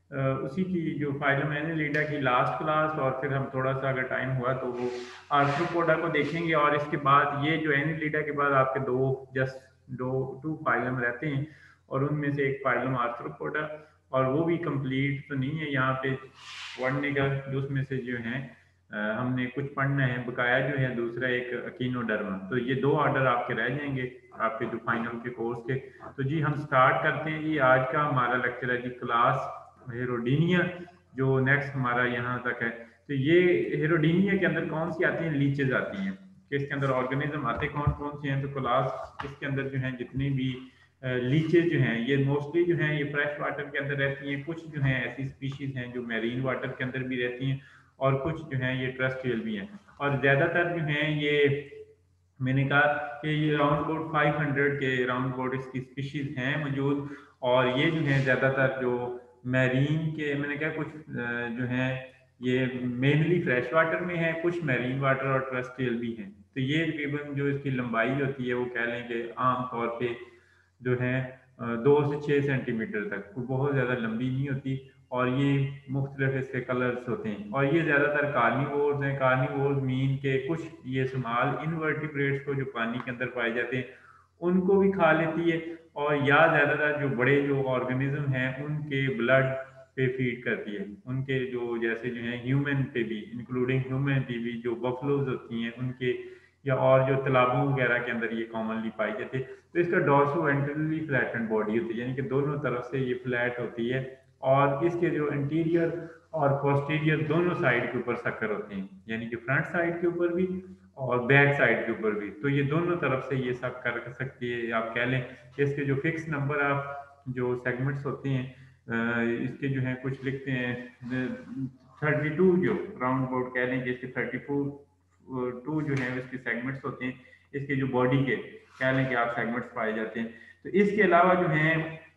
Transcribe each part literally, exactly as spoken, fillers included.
अ, उसी की जो फाइलम एनिलिडा की लास्ट क्लास, और फिर हम थोड़ा सा अगर टाइम हुआ तो वो आर्थ्रोपोडा को देखेंगे। और इसके बाद ये जो एनिलिडा के बाद आपके दो जस्ट दो टू फाइलम रहते हैं, और उनमें से एक फाइलम आर्थ्रोपोडा, और वो भी कंप्लीट तो नहीं है यहाँ पे पढ़ने का, जो उसमें से जो है अ, हमने कुछ पढ़ना है बकाया जो है, दूसरा एक अकीनोडर्मा। तो ये दो ऑर्डर आपके रह जाएंगे आपके जो फाइनल के कोर्स के। तो जी हम स्टार्ट करते हैं जी। आज का हमारा लेक्चर है जी क्लास हेरोडीनिया, जो नेक्स्ट हमारा यहाँ तक है। तो ये हेरोडीनिया के अंदर कौन सी आती हैं, लीचेज आती हैं कि इसके अंदर ऑर्गेनिज्म आते कौन कौन से हैं। तो क्लास इसके अंदर जो है जितनी भी लीचेज जो हैं ये मोस्टली जो हैं ये फ्रेश वाटर के अंदर रहती हैं। कुछ जो हैं ऐसी स्पीशीज हैं जो मैरीन वाटर के अंदर भी रहती हैं, और कुछ जो हैं ये टेरेस्ट्रियल भी हैं। और ज़्यादातर जो हैं ये मैंने कहा कि ये राउंड अबाउट फाइव हंड्रेड के राउंड अबाउट इसकी स्पीशीज हैं मौजूद। और ये जो है ज़्यादातर जो मैरीन के, मैंने कहा कुछ अ, जो हैं ये मेनली फ्रेश वाटर में है, कुछ मैरीन वाटर और टेरेस्ट्रियल भी हैं। तो ये तकरीबन जो इसकी लंबाई होती है वो कह लें कि आम तौर पे जो है अ, दो से छः सेंटीमीटर तक, वो बहुत ज़्यादा लंबी नहीं होती। और ये मुख्तलिफ इसके कलर्स होते हैं, और ये ज़्यादातर कार्निवोर्स हैं। कार्निवोर्स मीन के कुछ ये स्मॉल इनवर्टिब्रेट्स को जो पानी के अंदर पाए जाते हैं उनको भी खा लेती है, और या ज़्यादातर जो बड़े जो ऑर्गेनिज्म हैं उनके ब्लड पे फीड करती है। उनके जो जैसे जो है ह्यूमन पे भी, इंक्लूडिंग ह्यूमन पे भी, जो बफलोज होती हैं उनके, या और जो तालाबों वगैरह के अंदर ये कॉमनली पाई जाती है। तो इसका डॉर्सो वेंट्रली फ्लैटेंड बॉडी होती है, यानी कि दोनों तरफ से ये फ्लैट होती है। और इसके जो इंटीरियर और पोस्टीरियर दोनों साइड के ऊपर सक्कर होते हैं, यानी कि फ्रंट साइड के ऊपर भी और बैक साइड के ऊपर भी। तो ये दोनों तरफ से ये सब कर सकती है। आप कह लें कि इसके जो फिक्स नंबर आप जो सेगमेंट्स होते हैं अ, इसके जो है कुछ लिखते हैं थर्टी टू, जो राउंड अबाउट कह लें कि इसके थर्टी फोर टू जो है इसके सेगमेंट्स होते हैं। इसके जो बॉडी के कह लें कि आप सेगमेंट्स पाए जाते हैं। तो इसके अलावा जो है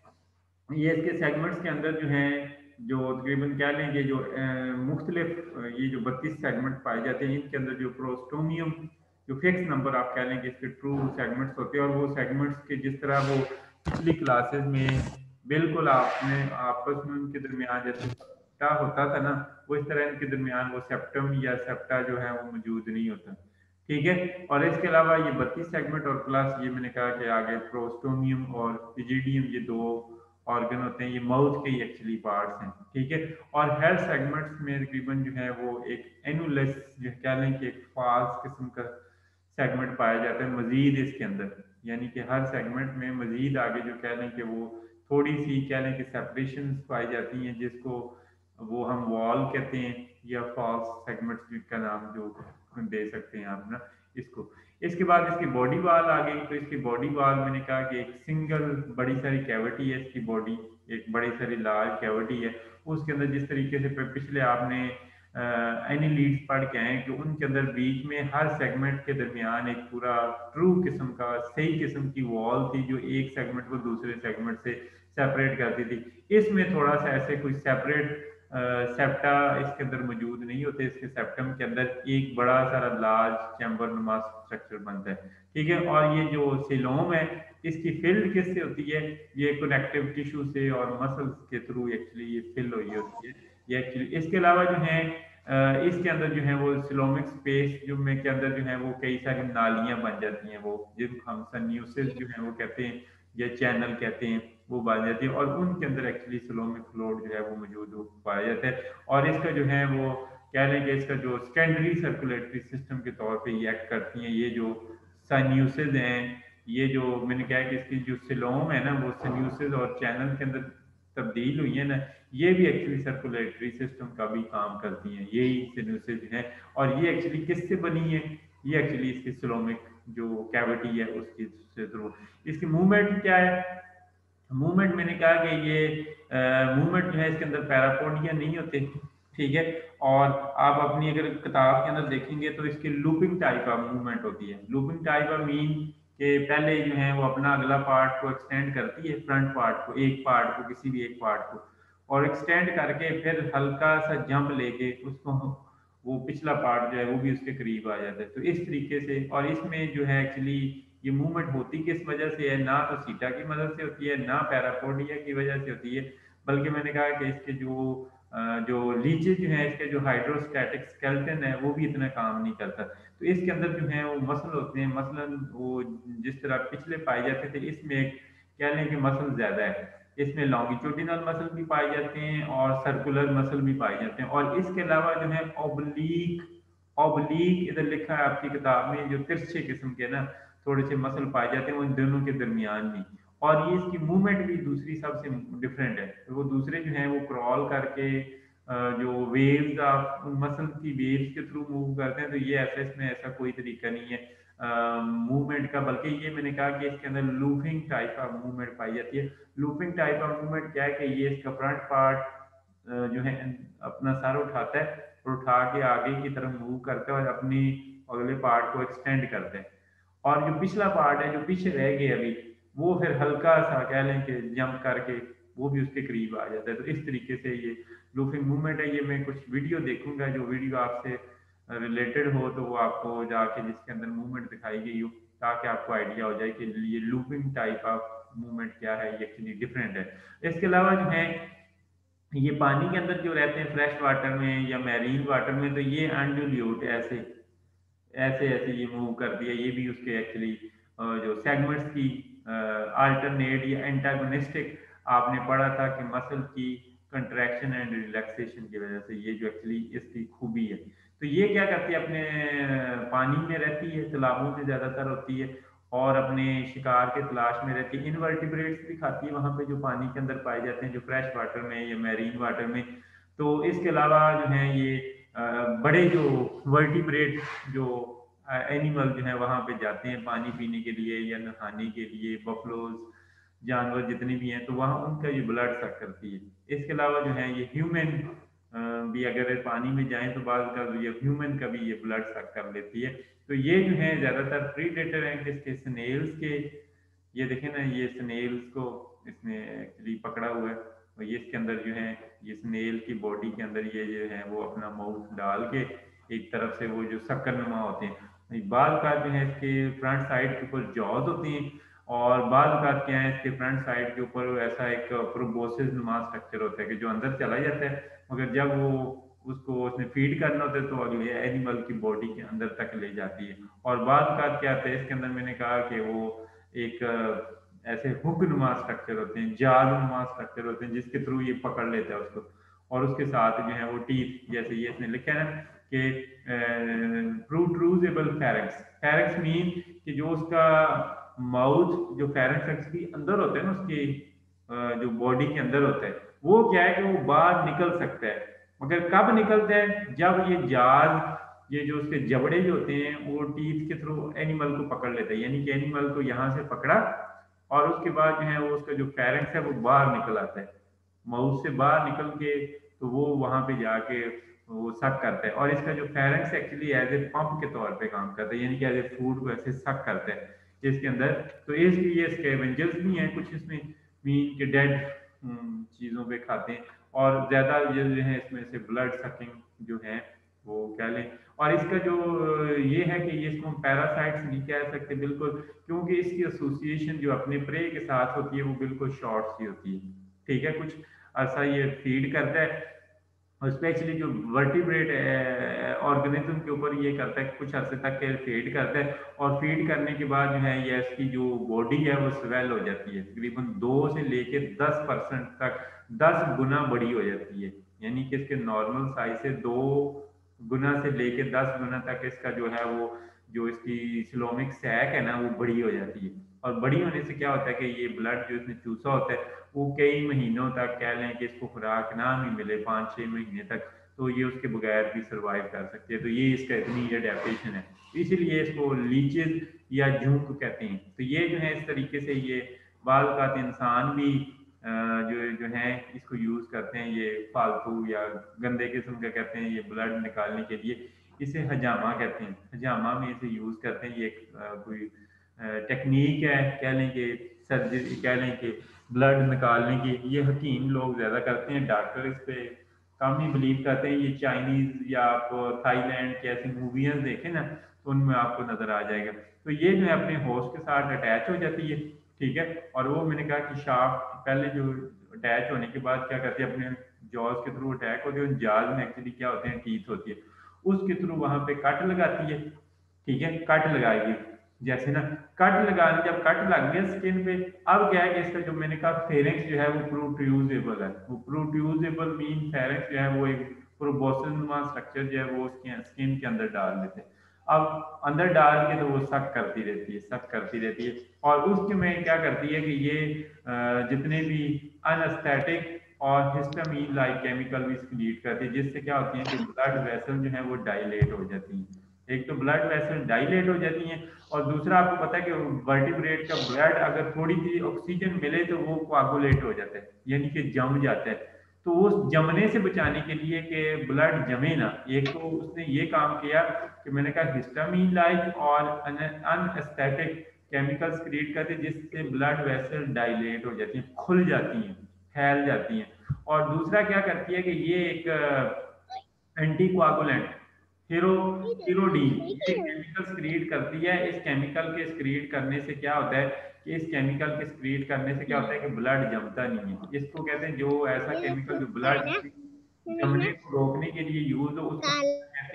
ये इसके सेगमेंट्स के अंदर जो हैं जो तकरीबन कह लें कि जो मुख्तलिफ ये जो बत्तीस सेगमेंट पाए जाते हैं, इनके अंदर जो प्रोस्टोमियम जो फिक्स नंबर आप कह लें कि इसके ट्रू सेगमेंट्स होते हैं। और वो सेगमेंट्स के जिस तरह वो पिछली क्लासेस में बिल्कुल आपने आपस में उनके दरमियान जैसे सेप्टा होता था ना, वो इस तरह इनके दरमियान वो सेप्टम या सेप्टा जो है वो मौजूद नहीं होता। ठीक है। और इसके अलावा ये बत्तीस सेगमेंट और प्लस ये मैंने कहा कि आगे प्रोस्टोमियम और इजिडियम, ये दो ऑर्गन होते हैं, ये माउथ के ही एक्चुअली पार्ट्स हैं। ठीक है। और हेयर सेगमेंट्स में तकरीबन जो है वो एक एनुलस जो कह लें कि एक फाल्स किस्म का सेगमेंट पाया जाता है मजीद इसके अंदर, यानी कि हर सेगमेंट में मजीद आगे जो कह लें कि वो थोड़ी सी कह लें कि सेपरेशन पाई जाती हैं, जिसको वो हम वॉल कहते हैं, या फॉल्स सेगमेंट्स का नाम जो दे सकते हैं आप ना इसको। इसके बाद इसकी बॉडी वाल आ गई। तो इसकी बॉडी वाल मैंने कहा कि एक सिंगल बड़ी सारी कैविटी है इसकी बॉडी, एक बड़ी सारी लार्ज कैविटी है। उसके अंदर जिस तरीके से पिछले आपने एनिलीड्स पढ़ के आए कि उनके अंदर बीच में हर सेगमेंट के दरमियान एक पूरा ट्रू किस्म का सही किस्म की वॉल थी, जो एक सेगमेंट को दूसरे सेगमेंट से सेपरेट करती थी। इसमें थोड़ा सा ऐसे कोई सेपरेट सेप्टा इसके अंदर मौजूद नहीं होते। इसके सेप्टम के अंदर एक बड़ा सारा लार्ज चैम्बर नुमा स्ट्रक्चर बनता है। ठीक है। और ये जो सिलोम है इसकी फिल्ड किससे होती है, ये कनेक्टिव टिश्यू से और मसल्स के थ्रू एक्चुअली ये फिल हुई होती है ये एक्चुअली। इसके अलावा जो है अ, इसके अंदर जो है वो सिलोमिक स्पेस जो में के अंदर जो है वो कई सारी नालियां बन जाती हैं, वो जिनको हम सन्यूसिस जो है वो कहते हैं या चैनल कहते हैं, वो बन जाती है। और उनके अंदर एक्चुअली सिलोमिक फ्लूइड जो है वो मौजूद हो पाया जाता है। और इसका जो है वो कह लें कि इसका जो सेकेंडरी सर्कुलेटरी सिस्टम के तौर पे ये एक्ट करती हैं। ये जो सन्यूसिस हैं, ये जो मैंने कहा कि इसकी जो सिलोम है ना वो सन्यूसिस और चैनल के अंदर तब्दील हुई है ना, ये भी एक्चुअली सर्कुलेटरी सिस्टम का भी काम करती हैं, यही सिन्यूसिस हैं। और ये एक्चुअली किससे बनी है, ये एक्चुअली इसकी सिलोमिक जो कैविटी है उसकी से थ्रू। इसकी मूवमेंट क्या है, मूवमेंट मैंने कहा कि ये मूवमेंट जो है इसके अंदर पैरापोडिया नहीं होते। ठीक है। और आप अपनी अगर किताब के अंदर देखेंगे तो इसकी लूपिंग टाइप ऑफ मूवमेंट होती है। लूपिंग टाइप ऑफ मीन के पहले जो है वो अपना अगला पार्ट को एक्सटेंड करती है, फ्रंट पार्ट को, एक पार्ट को, किसी भी एक पार्ट को, और एक्सटेंड करके फिर हल्का सा जंप लेके उसको वो पिछला पार्ट जो है वो भी उसके करीब आ जाता है। तो इस तरीके से, और इसमें जो है एक्चुअली ये मूवमेंट होती किस वजह से है, ना तो सीटा की मदद से होती है ना पैरापोडिया की वजह से होती है, बल्कि मैंने कहा कि इसके जो अ, जो लीचेज जो हैं, इसके जो हाइड्रोस्टैटिक स्केलेटन है वो भी इतना काम नहीं करता। तो इसके अंदर जो है वो मसल होते हैं, मसलन वो जिस तरह पिछले पाए जाते थे, इसमें एक कह लें कि मसल ज़्यादा है। इसमें लॉन्गिट्यूडिनल मसल भी पाए जाते हैं और सर्कुलर मसल भी पाए जाते हैं, और इसके अलावा जो है ऑब्लीक ऑब्लीक इधर लिखा है आपकी किताब में, जो तिरछे किस्म के ना थोड़े से मसल पाए जाते हैं वो इन दोनों के दरमियान में। और ये इसकी मूवमेंट भी दूसरी सबसे डिफरेंट है। तो वो दूसरे जो हैं वो क्रॉल करके अ, जो वेव्स आप मसल की वेव्स के थ्रू मूव करते हैं, तो ये ऐसा इसमें ऐसा कोई तरीका नहीं है मूवमेंट का, बल्कि ये मैंने कहा कि इसके अंदर लूपिंग टाइप ऑफ मूवमेंट पाई जाती है। लूपिंग टाइप ऑफ मूवमेंट क्या है कि ये इसका फ्रंट पार्ट जो है अपना सर उठाता है और उठा के आगे की तरफ मूव करता है और अपनी अगले पार्ट को एक्सटेंड करता है, और जो पिछला पार्ट है जो पीछे रह गया अभी, वो फिर हल्का सा कह लें कि जंप करके वो भी उसके करीब आ जाता है। तो इस तरीके से ये लूपिंग मूवमेंट है। ये मैं कुछ वीडियो देखूंगा, जो वीडियो आपसे रिलेटेड हो तो वो आपको जाके जिसके अंदर मूवमेंट दिखाई गई हो, ताकि आपको आइडिया हो जाए कि ये लूपिंग टाइप ऑफ मूवमेंट क्या है, ये एक्चुअली डिफरेंट है। इसके अलावा जो है ये पानी के अंदर जो रहते हैं फ्रेश वाटर में या मैरीन वाटर में, तो ये अनड्यूल्यूट ऐसे ऐसे ऐसे ये मूव कर दिया। ये भी उसके एक्चुअली जो सेगमेंट्स की अल्टरनेट या एंटागोनिस्टिक आपने पढ़ा था कि मसल की कंट्रैक्शन एंड रिलैक्सेशन की वजह से, ये जो एक्चुअली इसकी खूबी है। तो ये क्या करती है, अपने अ, पानी में रहती है, तालाबों में ज़्यादातर होती है, और अपने शिकार के तलाश में रहती है। इनवर्टिब्रेट्स भी खाती है वहाँ पे जो पानी के अंदर पाए जाते हैं, जो फ्रेश वाटर में या मैरीन वाटर में। तो इसके अलावा जो है ये अ, बड़े जो वर्टिब्रेट जो एनिमल जो है वहाँ पे जाते हैं पानी पीने के लिए या नहाने के लिए, बफलोज जानवर जितने भी हैं, तो वहाँ उनका ये ब्लड सक करती है। इसके अलावा जो है ये ह्यूमन भी अगर पानी में जाएं तो बाद का ये ह्यूमन का भी ये ब्लड सक कर लेती है। तो ये जो है ज़्यादातर प्रीडेटर हैं जिसके स्नेल्स के, ये देखें ना, ये स्नेल्स को इसने एक्चुअली पकड़ा हुआ है, और ये इसके अंदर जो है ये स्नेल की बॉडी के अंदर ये जो है वो अपना माउथ डाल के एक तरफ से वो जो शक्कर नुमा होते हैं, बाल का जो है इसके फ्रंट साइड के ऊपर जॉज होती हैं, और बाल का क्या है इसके फ्रंट साइड के ऊपर ऐसा एक प्रोबोसिस नुमा स्ट्रक्चर होता है कि जो अंदर चला जाता है, मगर जब वो उसको उसने फीड करना होता है तो अगले एनिमल की बॉडी के अंदर तक ले जाती है। और बाल का क्या होता है इसके अंदर, मैंने कहा कि वो एक अ, ऐसे हुक नुमा स्ट्रक्चर होते हैं, जाल नुमा स्ट्रक्चर होते हैं जिसके थ्रू ये पकड़ लेता है उसको, और उसके साथ जो है वो टीथ, जैसे ये इसने लिखा है ना कि प्रोट्रूजेबल फेरेंक्स। फेरेंक्स मीन कि जो उसका माउथ, जो फेरेंक्स एक्चुअली अंदर होता है ना उसकी अ, जो बॉडी के अंदर होता है, वो क्या है कि वो बाहर निकल सकता है, मगर कब निकलता है, जब ये जाल, ये जो उसके जबड़े जो होते हैं वो टीथ के थ्रू एनिमल को पकड़ लेते हैं, यानी कि एनिमल को यहाँ से पकड़ा और उसके बाद जो है वो उसका जो फेरेंक्स है वो बाहर निकल आता है, माउथ से बाहर निकल के, तो वो वहां पे जाके वो सक करता है, और इसका जो pharynx actually as a pump के तौर पे काम करता है, यानी कि एज ए फूड को ऐसे सक करता है इसके अंदर। तो इसलिए ये स्कैवेंजर्स भी हैं कुछ इसमें, मीन के डेड चीज़ों पे खाते हैं, और ज़्यादा ये जो है इसमें से ब्लड सकिंग जो है वो कह लें। और इसका जो ये है कि ये इसको हम पैरासाइट्स नहीं कह सकते बिल्कुल, क्योंकि इसकी एसोसिएशन जो अपने प्रे के साथ होती है वो बिल्कुल शॉर्ट सी होती है, ठीक है। कुछ ऐसा ये फीड करता है, और स्पेशली जो वर्टिब्रेट ऑर्गेनिज्म के ऊपर ये करता है, कुछ अर्से तक फीड करता है, और फीड करने के बाद जो है ये इसकी जो बॉडी है वो स्वेल हो जाती है, तकरीबन दो से लेके दस परसेंट तक, दस गुना बड़ी हो जाती है, यानी कि इसके नॉर्मल साइज से दो गुना से लेके दस गुना तक इसका जो है वो जो इसकी सिलोमिक सैक है ना वो बड़ी हो जाती है। और बड़ी होने से क्या होता है कि ये ब्लड जो इसमें चूसा होता है वो कई महीनों तक कह लें कि इसको खुराक ना भी मिले, पाँच छः महीने तक, तो ये उसके बगैर भी सर्वाइव कर सकती है। तो ये इसका इतनी ये डेफिनेशन है, इसीलिए इसको लीचेज या झुंक कहते हैं। तो ये जो है इस तरीके से ये बाल का इंसान भी अ, जो जो है इसको यूज़ करते हैं, ये फालतू या गंदे किस्म का कहते हैं, ये ब्लड निकालने के लिए इसे हजामा कहते हैं, हजामा में इसे यूज़ करते हैं। ये एक अ, कोई टेक्निक है कह लें कि सर्जरी कह लें कि ब्लड निकालने की, ये हकीम लोग ज़्यादा करते हैं, डॉक्टर इस पे कम ही बिलीव करते हैं। ये चाइनीज़ या आप थाईलैंड की ऐसी मूवियाँ देखें ना तो उनमें आपको नज़र आ जाएगा। तो ये जो है अपने होस्ट के साथ अटैच हो जाती है, ठीक है। और वो मैंने कहा कि शाफ्ट पहले जो अटैच होने के बाद क्या करती है, अपने जॉज के थ्रू अटैक होते हैं, जाज में एक्चुअली क्या होते हैं, टीथ होती है, उसके थ्रू वहां पे कट लगाती है। ठीक है, कट लगाएगी, जैसे ना कट लगा दी, जब कट लग गया स्किन पे, अब क्या है कि इसका जो मैंने कहा फेरेंक्स जो है वो प्रोट्यूजेबल है। वो प्रोट्यूजेबल मीन फेरेंक्स जो है वो एक प्रोबोसल नुमा स्ट्रक्चर जो है वो उसकी स्किन के अंदर डाल देते हैं। अब अंदर डाल के तो वो सक करती रहती है, सक करती रहती है, और उसके में क्या करती है कि ये अ, जितने भी अनस्थेटिक और हिस्टामीन लाइक केमिकल भी क्रिएट करती है, जिससे क्या होती है कि ब्लड वेसल जो है वो डायलेट हो जाती है। एक तो ब्लड वेसल डायलेट हो जाती हैं, और दूसरा आपको पता है कि वर्टिब्रेट का ब्लड अगर थोड़ी सी ऑक्सीजन मिले तो वो कोआगुलेट हो जाता है, यानी कि जम जाता है। तो उस जमने से बचाने के लिए कि ब्लड जमे ना, एक तो उसने ये काम किया कि मैंने कहा हिस्टामीन लाइक और अनएस्थेटिक केमिकल्स क्रिएट करते हैं, जिससे ब्लड वेसल डायलेट हो जाती हैं, खुल जाती हैं, फैल जाती हैं। और दूसरा क्या करती है कि ये एक एंटी कोआगुलेंट हीरो हीरोडीन ये केमिकल्स क्रिएट करती है। इस केमिकल के क्रिएट करने से क्या होता है कि इस केमिकल के क्रिएट करने से क्या होता है कि ब्लड जमता नहीं है। इसको कहते हैं, जो ऐसा केमिकल जो ब्लड जमने को रोकने के लिए यूज हो उसको कहते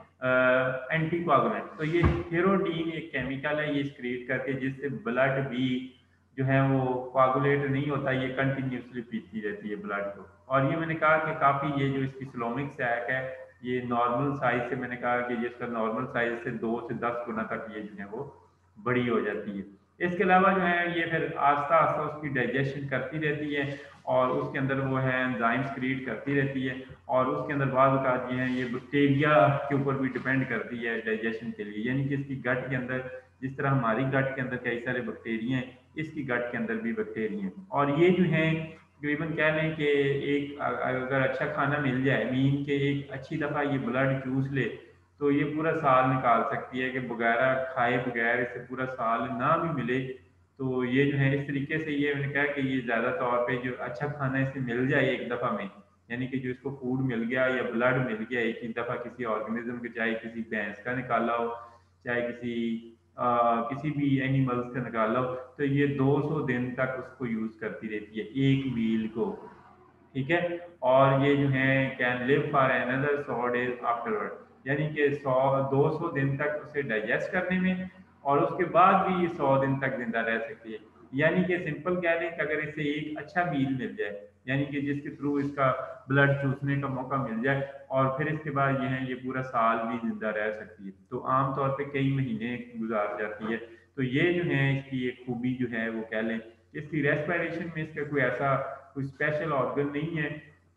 हैं एंटी कोआगुलेंट। तो ये हीरोडीन एक केमिकल है, ये क्रिएट करके जिससे ब्लड भी जो है वो कोआगुलेट नहीं होता, ये कंटिन्यूसली पीती रहती है ब्लड को। और ये मैंने कहा कि काफ़ी ये जो इसकी स्लोमिक सैक है, ये नॉर्मल साइज से, मैंने कहा कि ये इसका नॉर्मल साइज से दो से दस गुना तक ये जो है वो बड़ी हो जाती है। इसके अलावा जो है ये फिर आस्ता आस्ता उसकी डाइजेशन करती रहती है, और उसके अंदर वो है एंजाइम्स क्रिएट करती रहती है, और उसके अंदर बाद बता दिए हैं ये बैक्टीरिया के ऊपर भी डिपेंड करती है डाइजेशन के लिए। यानी कि इसकी गट के अंदर, जिस तरह हमारी गट के अंदर कई सारे बैक्टीरिया हैं, इसकी गट के अंदर भी बैक्टीरिया हैं। और ये जो है तकरीबन कह लें कि एक अगर अच्छा खाना मिल जाए, मीन के एक अच्छी दफ़ा ये ब्लड चूस ले, तो ये पूरा साल निकाल सकती है, कि बगैर खाए बगैर इसे पूरा साल ना भी मिले तो ये जो है इस तरीके से, ये मैंने कहा कि ये ज़्यादा तौर पे जो अच्छा खाना इसे मिल जाए एक दफ़ा में, यानी कि जो इसको फूड मिल गया या ब्लड मिल गया एक ही दफ़ा किसी ऑर्गेनिज्म के, चाहे किसी भैंस का निकाला हो, चाहे किसी आ, किसी भी एनिमल्स का निकाला हो, तो ये दो सौ दिन तक उसको यूज़ करती रहती है एक मील को। ठीक है, और ये जो है कैन लिव फॉर अनदर सौ डेज आफ्टरवर्ड, यानी कि सौ दो सौ दिन तक उसे डाइजेस्ट करने में, और उसके बाद भी ये सौ दिन तक जिंदा रह सकती है। यानी कि सिंपल कह लें कि अगर इसे एक अच्छा मील मिल जाए, यानी कि जिसके थ्रू इसका ब्लड चूसने का मौका मिल जाए, और फिर इसके बाद ये है ये पूरा साल भी जिंदा रह सकती है, तो आमतौर पे कई महीने गुजार जाती है। तो ये जो है इसकी एक खूबी जो है वो कह लें, इसकी रेस्पिरेशन में इसका कोई ऐसा कोई स्पेशल ऑर्गन नहीं है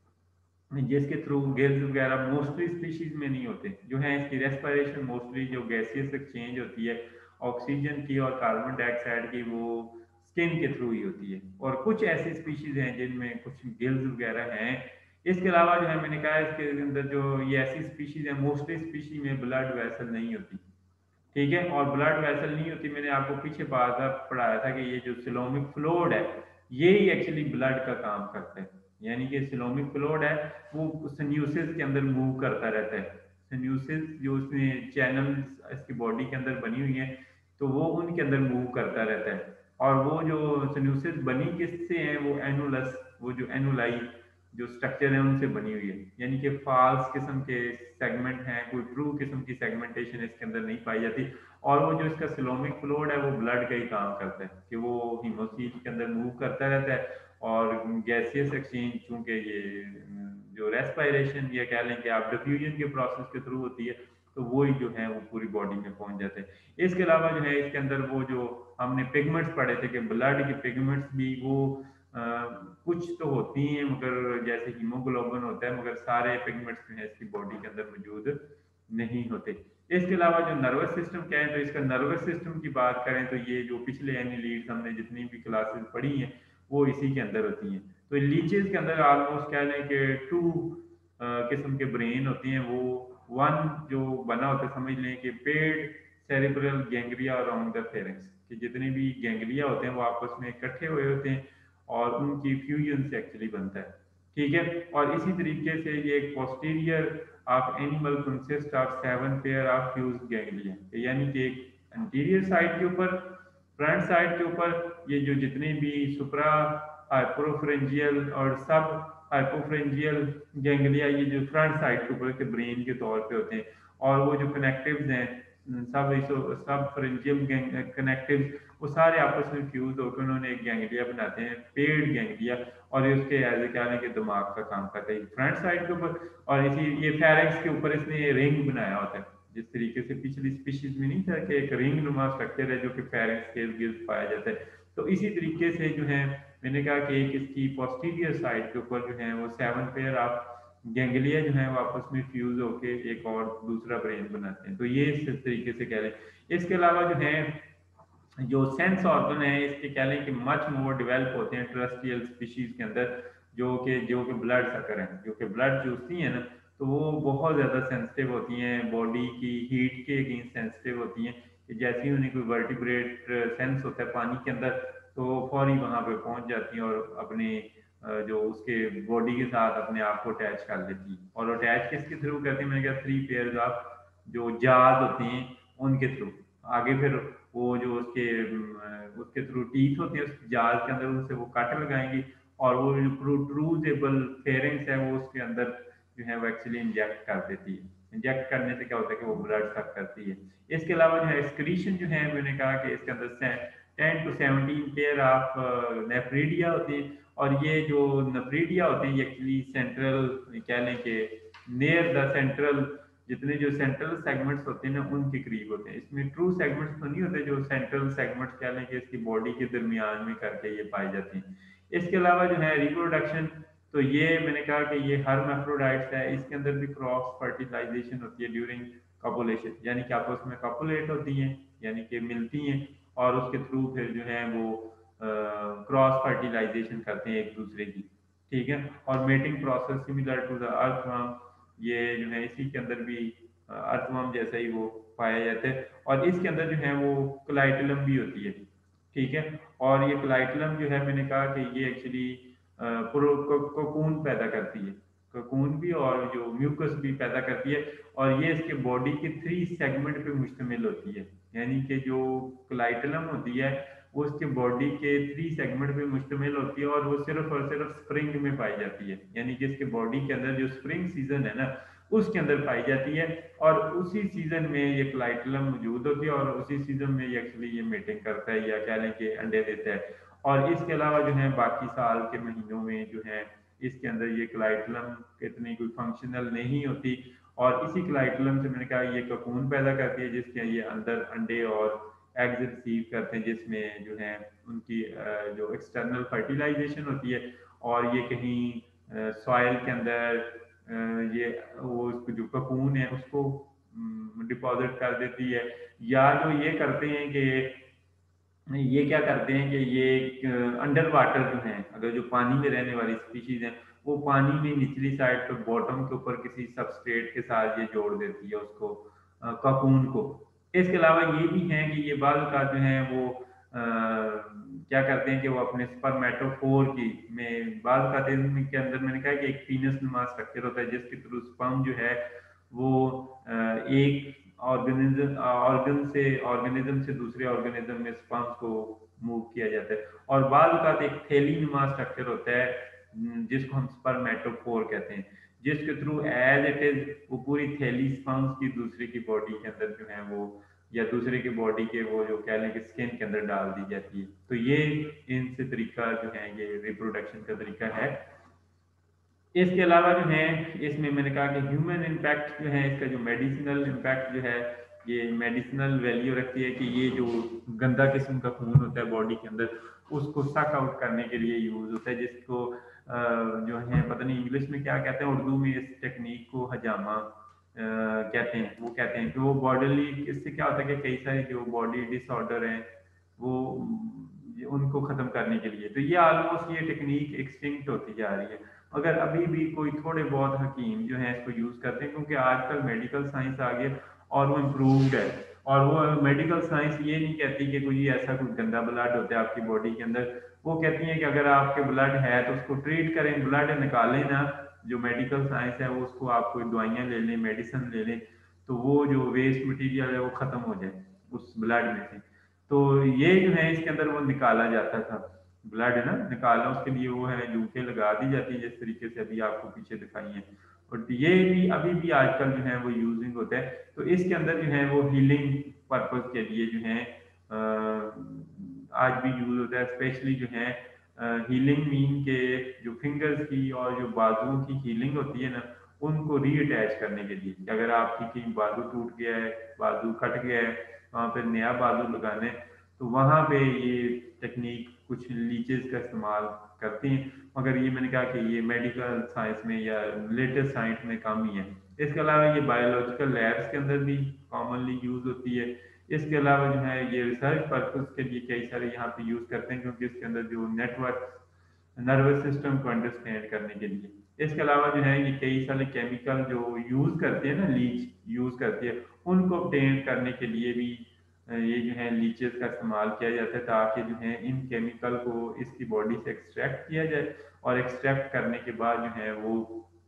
जिसके थ्रू गिल्स वगैरह मोस्टली स्पीशीज में नहीं होते। जो है इसकी रेस्पिरेशन मोस्टली जो गैसियस एक्सचेंज होती है ऑक्सीजन की और कार्बन डाइऑक्साइड की, वो स्किन के थ्रू ही होती है। और कुछ ऐसी स्पीशीज हैं जिनमें कुछ गिल्स वगैरह हैं। इसके अलावा जो है मैंने कहा इसके अंदर जो ये ऐसी स्पीशीज है, मोस्टली स्पीशीज में ब्लड वेसल नहीं होती। ठीक है, और ब्लड वेसल नहीं होती, मैंने आपको पीछे बात पढ़ाया था कि ये जो सिलोमिक फ्लूइड है, ये ही एक्चुअली ब्लड का काम करता है। यानी कि सिलोमिक फ्लूइड है वो सिन्यूसिस के अंदर मूव करता रहता है। सिन्यूसिस जो उसमें चैनल्स इसकी बॉडी के अंदर बनी हुई है, तो वो उनके अंदर मूव करता रहता है। और वो जो सिन्यूसिस बनी किससे है, वो एनुलस, वो जो एनुलाई जो स्ट्रक्चर है उनसे बनी हुई है। यानी कि फाल्स किस्म के सेगमेंट हैं, कोई ट्रू किस्म की सेगमेंटेशन इसके अंदर नहीं पाई जाती। और वो जो इसका सिलोमिक फ्लूइड है वो ब्लड का ही काम करता है कि वो हीमोसील के अंदर मूव करता रहता है, और गैसियस एक्सचेंज चूंकि ये जो रेस्पिरेशन या कह लें कि आप डिफ्यूजन के प्रोसेस के थ्रू होती है, तो वो ही जो है वो पूरी बॉडी में पहुंच जाते हैं। इसके अलावा जो है इसके अंदर वो जो हमने पिगमेंट्स पढ़े थे कि ब्लड के पिगमेंट्स भी वो अ, कुछ तो होती हैं, मगर जैसे हीमोग्लोबिन होता है, मगर सारे पिगमेंट्स जो है इसकी बॉडी के अंदर मौजूद नहीं होते। इसके अलावा जो नर्वस सिस्टम क्या है, तो इसका नर्वस सिस्टम की बात करें तो ये जो पिछले एनिलीड्स हमने जितनी भी क्लासेस पढ़ी हैं वो इसी के अंदर होती हैं। तो लीचेस के अंदर ऑलमोस्ट कह लें कि टू किस्म के ब्रेन होते हैं। वो वन जो बना होता है, समझ लें कि paired cerebral ganglia around the pharynx, कि जितने भी गैंग्लिया होते हैं वो आपस में इकट्ठे हुए होते हैं, और उनकी फ्यूजन से एक्चुअली बनता है। ठीक है, और इसी तरीके से ये एक posterior of animal consist of seven pair of fuse ganglia, यानी कि एक एंटीरियर साइड के ऊपर, फ्रंट साइड के ऊपर ये जो जितने भी सुपरा हाइपोफ्रेंजियल और सब हाइपोफ्रेंजियल गैंग्लिया, ये जो फ्रंट साइड के ऊपर के ब्रेन के तौर पे होते हैं, और वो जो कनेक्टिव्स हैं सब इसो सब फ्रेंजियम कनेक्टिव्स, वो सारे आपस में फ्यूज होकर उन्होंने एक गैंग्लिया बनाते हैं, पेड गैंग्लिया, और ये उसके एज ए क्या है कि दिमाग का काम करता है फ्रंट साइड के ऊपर। और इसी ये फेरेक्स के ऊपर इसने ये रिंग बनाया होता है, जिस तरीके से पिछली स्पीशीज में नहीं था कि एक रिंग नुमा स्ट्रक्चर है जो कि फेरेक्स के इर्द गिर्द पाया जाता है। तो इसी तरीके से जो है मैंने कहा कि एक इसकी पोस्टीरियर साइड के ऊपर जो है वो सेवन पेयर ऑफ गैंग्लिया जो है वो आपस में फ्यूज होके एक और दूसरा ब्रेन बनाते हैं। तो ये इस तरीके से कह लें। इसके अलावा जो है जो सेंस ऑर्गन है इसके कह लें कि मच मोर डेवलप होते हैं टेरेस्ट्रियल स्पीशीज के अंदर, जो कि जो कि ब्लड सकर हैं, जो कि ब्लड चूसती हैं ना, तो वो बहुत ज़्यादा सेंसिटिव होती हैं बॉडी की हीट के अगेंस्ट सेंसिटिव होती हैं, कि जैसे ही उन्हें कोई वर्टिब्रेट सेंस होता है पानी के अंदर तो फौरी वहाँ पे पहुँच जाती हैं और अपने जो उसके बॉडी के साथ अपने आप को अटैच कर लेती है। और अटैच किसके थ्रू करती है? मैंने कहा थ्री पेयर्स ऑफ जो जाज होते हैं उनके थ्रू। आगे फिर वो जो उसके उसके थ्रू टीथ होते हैं उस जाल के अंदर, उनसे वो कट लगाएंगी और वो जो प्रोट्रूजेबल फेरिंग्स है वो उसके अंदर जो है वो एक्चुअली इंजेक्ट कर देती है। इंजेक्ट करने से क्या होता है कि वो ब्लड सक करती है। इसके अलावा जो है एक्सक्रीशन जो है मैंने कहा कि इसके अंदर ten to seventeen pair of nephridia होते हैं, और ये जो नेफ्रीडिया होते हैं ये एक्चुअली सेंट्रल कह लें कि नियर द सेंट्रल, जितने जो सेंट्रल सेगमेंट्स होते हैं ना उनके करीब होते हैं। इसमें ट्रू सेगमेंट्स तो नहीं होते, जो सेंट्रल सेगमेंट्स कह लें कि इसकी बॉडी के दरमियान में करके ये पाए जाते हैं। इसके अलावा जो है रिप्रोडक्शन, तो ये मैंने कहा कि ये हर्माफ्रोडाइट्स है, इसके अंदर भी क्रॉस फर्टिलाइजेशन होती है ड्यूरिंग कपुलेशन, यानी कि आपस में कपुलेट होती हैं, यानी कि मिलती हैं और उसके थ्रू फिर जो है वो क्रॉस फर्टिलाइजेशन करते हैं एक दूसरे की, ठीक है। और mating process similar to the earthworm, ये जो है इसी के अंदर भी अर्थवर्म जैसा ही वो पाया जाता है, और इसके अंदर जो है वो क्लाइटलम भी होती है, ठीक है। और ये क्लाइटलम जो है मैंने कहा कि ये एक्चुअली कोकून पैदा करती है, कोकून भी और जो म्यूकस भी पैदा करती है, और ये इसके बॉडी के थ्री सेगमेंट पे मुश्तमिल होती है, यानी कि जो क्लाइटलम होती है वो उसके बॉडी के थ्री सेगमेंट पे मुश्तमिल होती है, और वो सिर्फ और सिर्फ स्प्रिंग में पाई जाती है, यानी कि इसके बॉडी के अंदर जो स्प्रिंग सीजन है ना उसके अंदर पाई जाती है, और उसी सीजन में ये क्लाइटलम मौजूद होती है, और उसी सीजन में ये एक्चुअली ये मीटिंग करता है या कह लें कि अंडे देता है। और इसके अलावा जो है बाकी साल के महीनों में जो है इसके अंदर ये क्लाइटलम इतनी कोई फंक्शनल नहीं होती, और इसी क्लाइटलम से मैंने कहा ये ककून पैदा करती है जिसके ये अंदर अंडे और एग्स रिसीव करते हैं, जिसमें जो है उनकी जो एक्सटर्नल फर्टिलाइजेशन होती है, और ये कहीं सॉइल के अंदर ये वो जो ककून है उसको डिपॉजिट कर देती है, या जो ये करते हैं कि ये क्या करते हैं कि ये अंडर वाटर जो हैं, अगर जो पानी में रहने वाली स्पीशीज हैं वो पानी में निचली साइड पे बॉटम के ऊपर किसी सबस्ट्रेट के साथ ये जोड़ देती है उसको ककून को। इसके अलावा ये भी हैं कि ये बाल का जो है वो आ, क्या करते हैं कि वो अपने स्पर्मेटोफोर की में बाल का के अंदर मैंने कहा कि एक पीनस नुमा स्ट्रक्चर होता है जिसके थ्रू स्पर्म जो है वो आ, एक ऑर्गेनिज्म ऑर्गन से ऑर्गेनिज्म से दूसरे ऑर्गेनिज्म में स्पर्म्स को मूव किया जाता है, और बाल का एक थैली नुमा स्ट्रक्चर होता है जिसको हम स्पर्मेटोफोर कहते हैं, जिसके थ्रू एज इट इज वो पूरी थैली स्पर्म्स की दूसरे की बॉडी के अंदर जो है वो या दूसरे की बॉडी के वो जो कह लें कि स्किन के अंदर डाल दी जाती है। तो ये इनसे तरीका जो है ये रिप्रोडक्शन का तरीका है। इसके अलावा जो है इसमें मैंने कहा कि ह्यूमन इम्पैक्ट जो है इसका जो मेडिसिनल इम्पैक्ट जो है ये मेडिसिनल वैल्यू रखती है, कि ये जो गंदा किस्म का खून होता है बॉडी के अंदर उसको सक आउट करने के लिए यूज होता है, जिसको जो है पता नहीं इंग्लिश में क्या कहते हैं, उर्दू में इस टेक्निक को हजामा कहते हैं। वो कहते हैं कि वो बॉडीली इससे क्या होता है कि कई सारे जो बॉडी डिसऑर्डर हैं वो उनको ख़त्म करने के लिए, तो ये ऑलमोस्ट ये टेक्निक एक्सटिंक्ट होती जा रही है, मगर अभी भी कोई थोड़े बहुत हकीम जो है इसको यूज़ करते हैं, क्योंकि आजकल मेडिकल साइंस आ गया और वो इम्प्रूव्ड है, और वो मेडिकल साइंस ये नहीं कहती कि कोई ऐसा कोई गंदा ब्लड होता है आपकी बॉडी के अंदर, वो कहती है कि अगर आपके ब्लड है तो उसको ट्रीट करें, ब्लड निकालें ना, जो मेडिकल साइंस है वो उसको आप कोई दवाइयाँ ले लें, मेडिसिन ले लें, तो वो जो वेस्ट मटीरियल है वो ख़त्म हो जाए उस ब्लड में से। तो ये जो है इसके अंदर वो निकाला जाता था, ब्लड है ना निकालना, उसके लिए वो है जूते लगा दी जाती हैं जिस तरीके से अभी आपको पीछे दिखाई है। और ये भी अभी भी आजकल जो है वो यूजिंग होता है। तो इसके अंदर जो है वो हीलिंग पर्पज के लिए जो है अ, आज भी यूज होता है, स्पेशली जो है हीलिंग मीन के जो फिंगर्स की और जो बाजुओं की हीलिंग होती है ना, उनको रीअटैच करने के लिए कि अगर आपकी कहीं बाजू टूट गया है, बाजू कट गया है, वहाँ पे नया बाजू लगाने, तो वहाँ पे ये टेक्निक कुछ लीचेस का इस्तेमाल करती हैं। मगर ये मैंने कहा कि ये मेडिकल साइंस में या लेटेस्ट साइंस में कम ही है। इसके अलावा ये बायोलॉजिकल लैब्स के अंदर भी कॉमनली यूज होती है। इसके अलावा जो है ये रिसर्च पर्पज के लिए कई सारे यहाँ पे यूज करते हैं, क्योंकि इसके अंदर जो नेटवर्क नर्वस सिस्टम को अंडरस्टैंड करने के लिए। इसके अलावा जो है ये कई सारे केमिकल जो यूज करते हैं ना, लीच यूज करती है, उनको obtain करने के लिए भी अ, ये जो है लीचेस का इस्तेमाल किया जाता है, ताकि जो है इन केमिकल को इसकी बॉडी से एक्सट्रैक्ट किया जाए, और एक्सट्रैक्ट करने के बाद जो है वो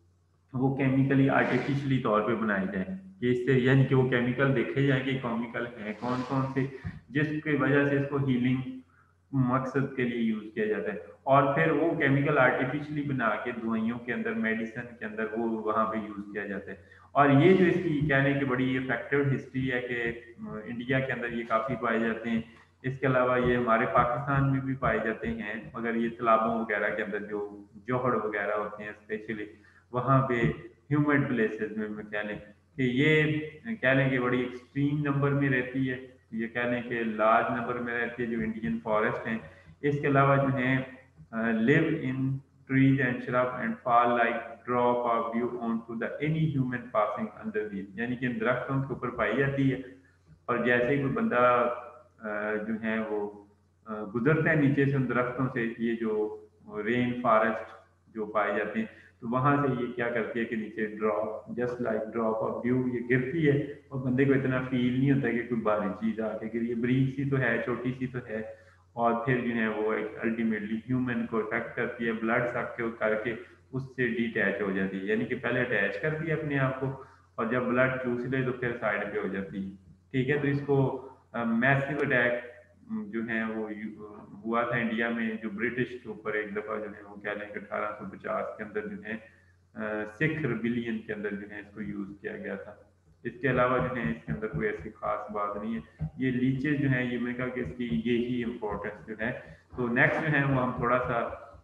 वो केमिकली आर्टिफिशियली तौर पे बनाए जाए, कि इससे यानी कि वो केमिकल देखे जाए कि केमिकल हैं कौन कौन से, जिसकी वजह से इसको हीलिंग मकसद के लिए यूज किया जाता है। और फिर वो केमिकल आर्टिफिशियली बना के दवाइयों के अंदर, मेडिसिन के अंदर वो वहाँ पे यूज किया जाता है। और ये जो इसकी कहने की बड़ी इफेक्टिव हिस्ट्री है कि अ, इंडिया के अंदर ये काफ़ी पाए जाते हैं। इसके अलावा ये हमारे पाकिस्तान में भी पाए जाते हैं, मगर ये तालाबों वगैरह के अंदर जो जोहड़ वगैरह होते हैं स्पेशली, वहाँ पे ह्यूमिड प्लेसेस में में कह लें कि ये कह लें कि बड़ी एक्सट्रीम नंबर में रहती है। ये कह लें कि लार्ज नंबर में रहती है जो इंडियन फॉरेस्ट हैं। इसके अलावा जो है live in trees and shrub and fall like drop of dew on to the any human passing under these, यानी कि इन दरख्तों के ऊपर पाई जाती है। और जैसे ही कोई बंदा अ, जो है वो अ, गुजरता है नीचे से उन दरख्तों से, ये जो रेन फॉरेस्ट जो पाए जाते हैं, तो वहां से ये क्या करती है कि नीचे drop, just like drop of dew, ये गिरती है। और बंदे को इतना फील नहीं होता कि कोई भारी चीज आके गिरी है, ब्रीज सी तो है, छोटी सी तो है। और फिर जो है वो अल्टीमेटली ह्यूमन को अफेक्ट करती है, ब्लड सक के करके उससे डिटैच हो जाती है, यानी कि पहले अटैच करती है अपने आप को, और जब ब्लड चूस ले तो फिर साइड पे हो जाती है। ठीक है, तो इसको मैसिव अटैक जो है वो यू- हुआ था इंडिया में, जो ब्रिटिश के ऊपर एक दफा जो है वो कह लें कि अठारह सौ पचास के अंदर जो है अ, सिख रिबिलियन के अंदर जो है इसको यूज किया गया था। इसके अलावा जो है इसके अंदर कोई ऐसी खास बात नहीं है। ये लीचेज जो है, ये मैंने कहा कि इसकी ये ही इम्पोर्टेंस जो है। तो नेक्स्ट जो है वो हम थोड़ा सा,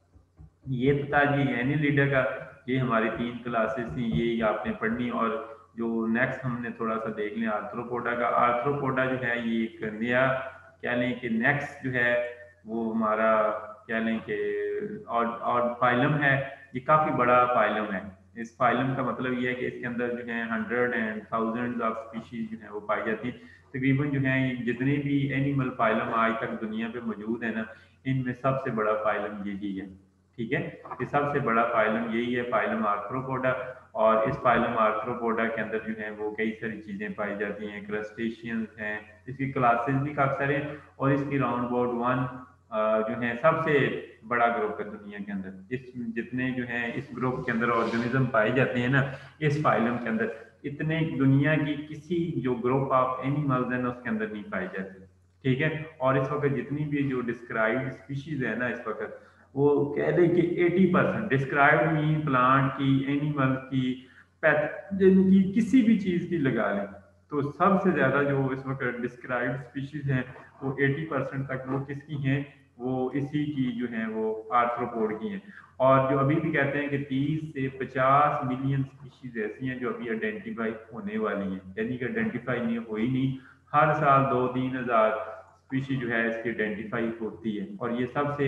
ये तो था जी एनी लीडर का, ये हमारी तीन क्लासेस थी, ये ही आपने पढ़नी। और जो नेक्स्ट हमने थोड़ा सा देख लिया आर्थ्रोपोडा का। आर्थ्रोपोडा जो है ये एक नया, कह लें कि नेक्स्ट जो है वो हमारा, कह लें कि और और फाइलम है। ये काफ़ी बड़ा फाइलम है। इस फाइलम का मतलब ये है कि इसके अंदर जो है hundred and thousands of species जो है वो पाई जाती है। तकरीबन जो है ये जितने भी एनिमल फाइलम आज तक दुनिया पे मौजूद है ना, इनमें सबसे बड़ा फाइलम यही है। ठीक है, ये सबसे बड़ा फाइलम यही है, फाइलम आर्थ्रोपोडा। और इस फाइलम आर्थ्रोपोडा के अंदर जो है वो कई सारी चीज़ें पाई जाती हैं, क्रस्टेशियंस हैं, इसकी क्लासेस भी काफ़ी सारे हैं। और इसकी राउंड अबाउट वन जो है सबसे बड़ा ग्रुप है दुनिया के अंदर। इस जितने जो है इस ग्रुप के अंदर ऑर्गेनिज्म पाए जाते हैं ना, इस फाइलम के अंदर, इतने दुनिया की किसी जो ग्रुप ऑफ एनिमल्स है ना उसके अंदर नहीं पाए जाते। ठीक है, और इस वक्त जितनी भी जो डिस्क्राइब्ड स्पीशीज है ना इस वक्त, वो कह दें कि अस्सी परसेंट डिस्क्राइब्ड मीन प्लांट की, एनिमल की, पैथोजन की, किसी भी चीज़ की लगा लें, तो सबसे ज़्यादा जो इस वक्त डिस्क्राइब्ड स्पीशीज हैं वो अस्सी परसेंट तक वो किसकी हैं, वो इसी की जो है वो आर्थ्रोपोड की हैं। और जो अभी भी कहते हैं कि तीस से पचास मिलियन स्पीशीज ऐसी हैं जो अभी आइडेंटिफाई होने वाली हैं, यानी कि आइडेंटिफाई नहीं हुई नहीं, हर साल दो तीन हजार स्पीशी जो है इसकी आइडेंटिफाई होती है। और ये सबसे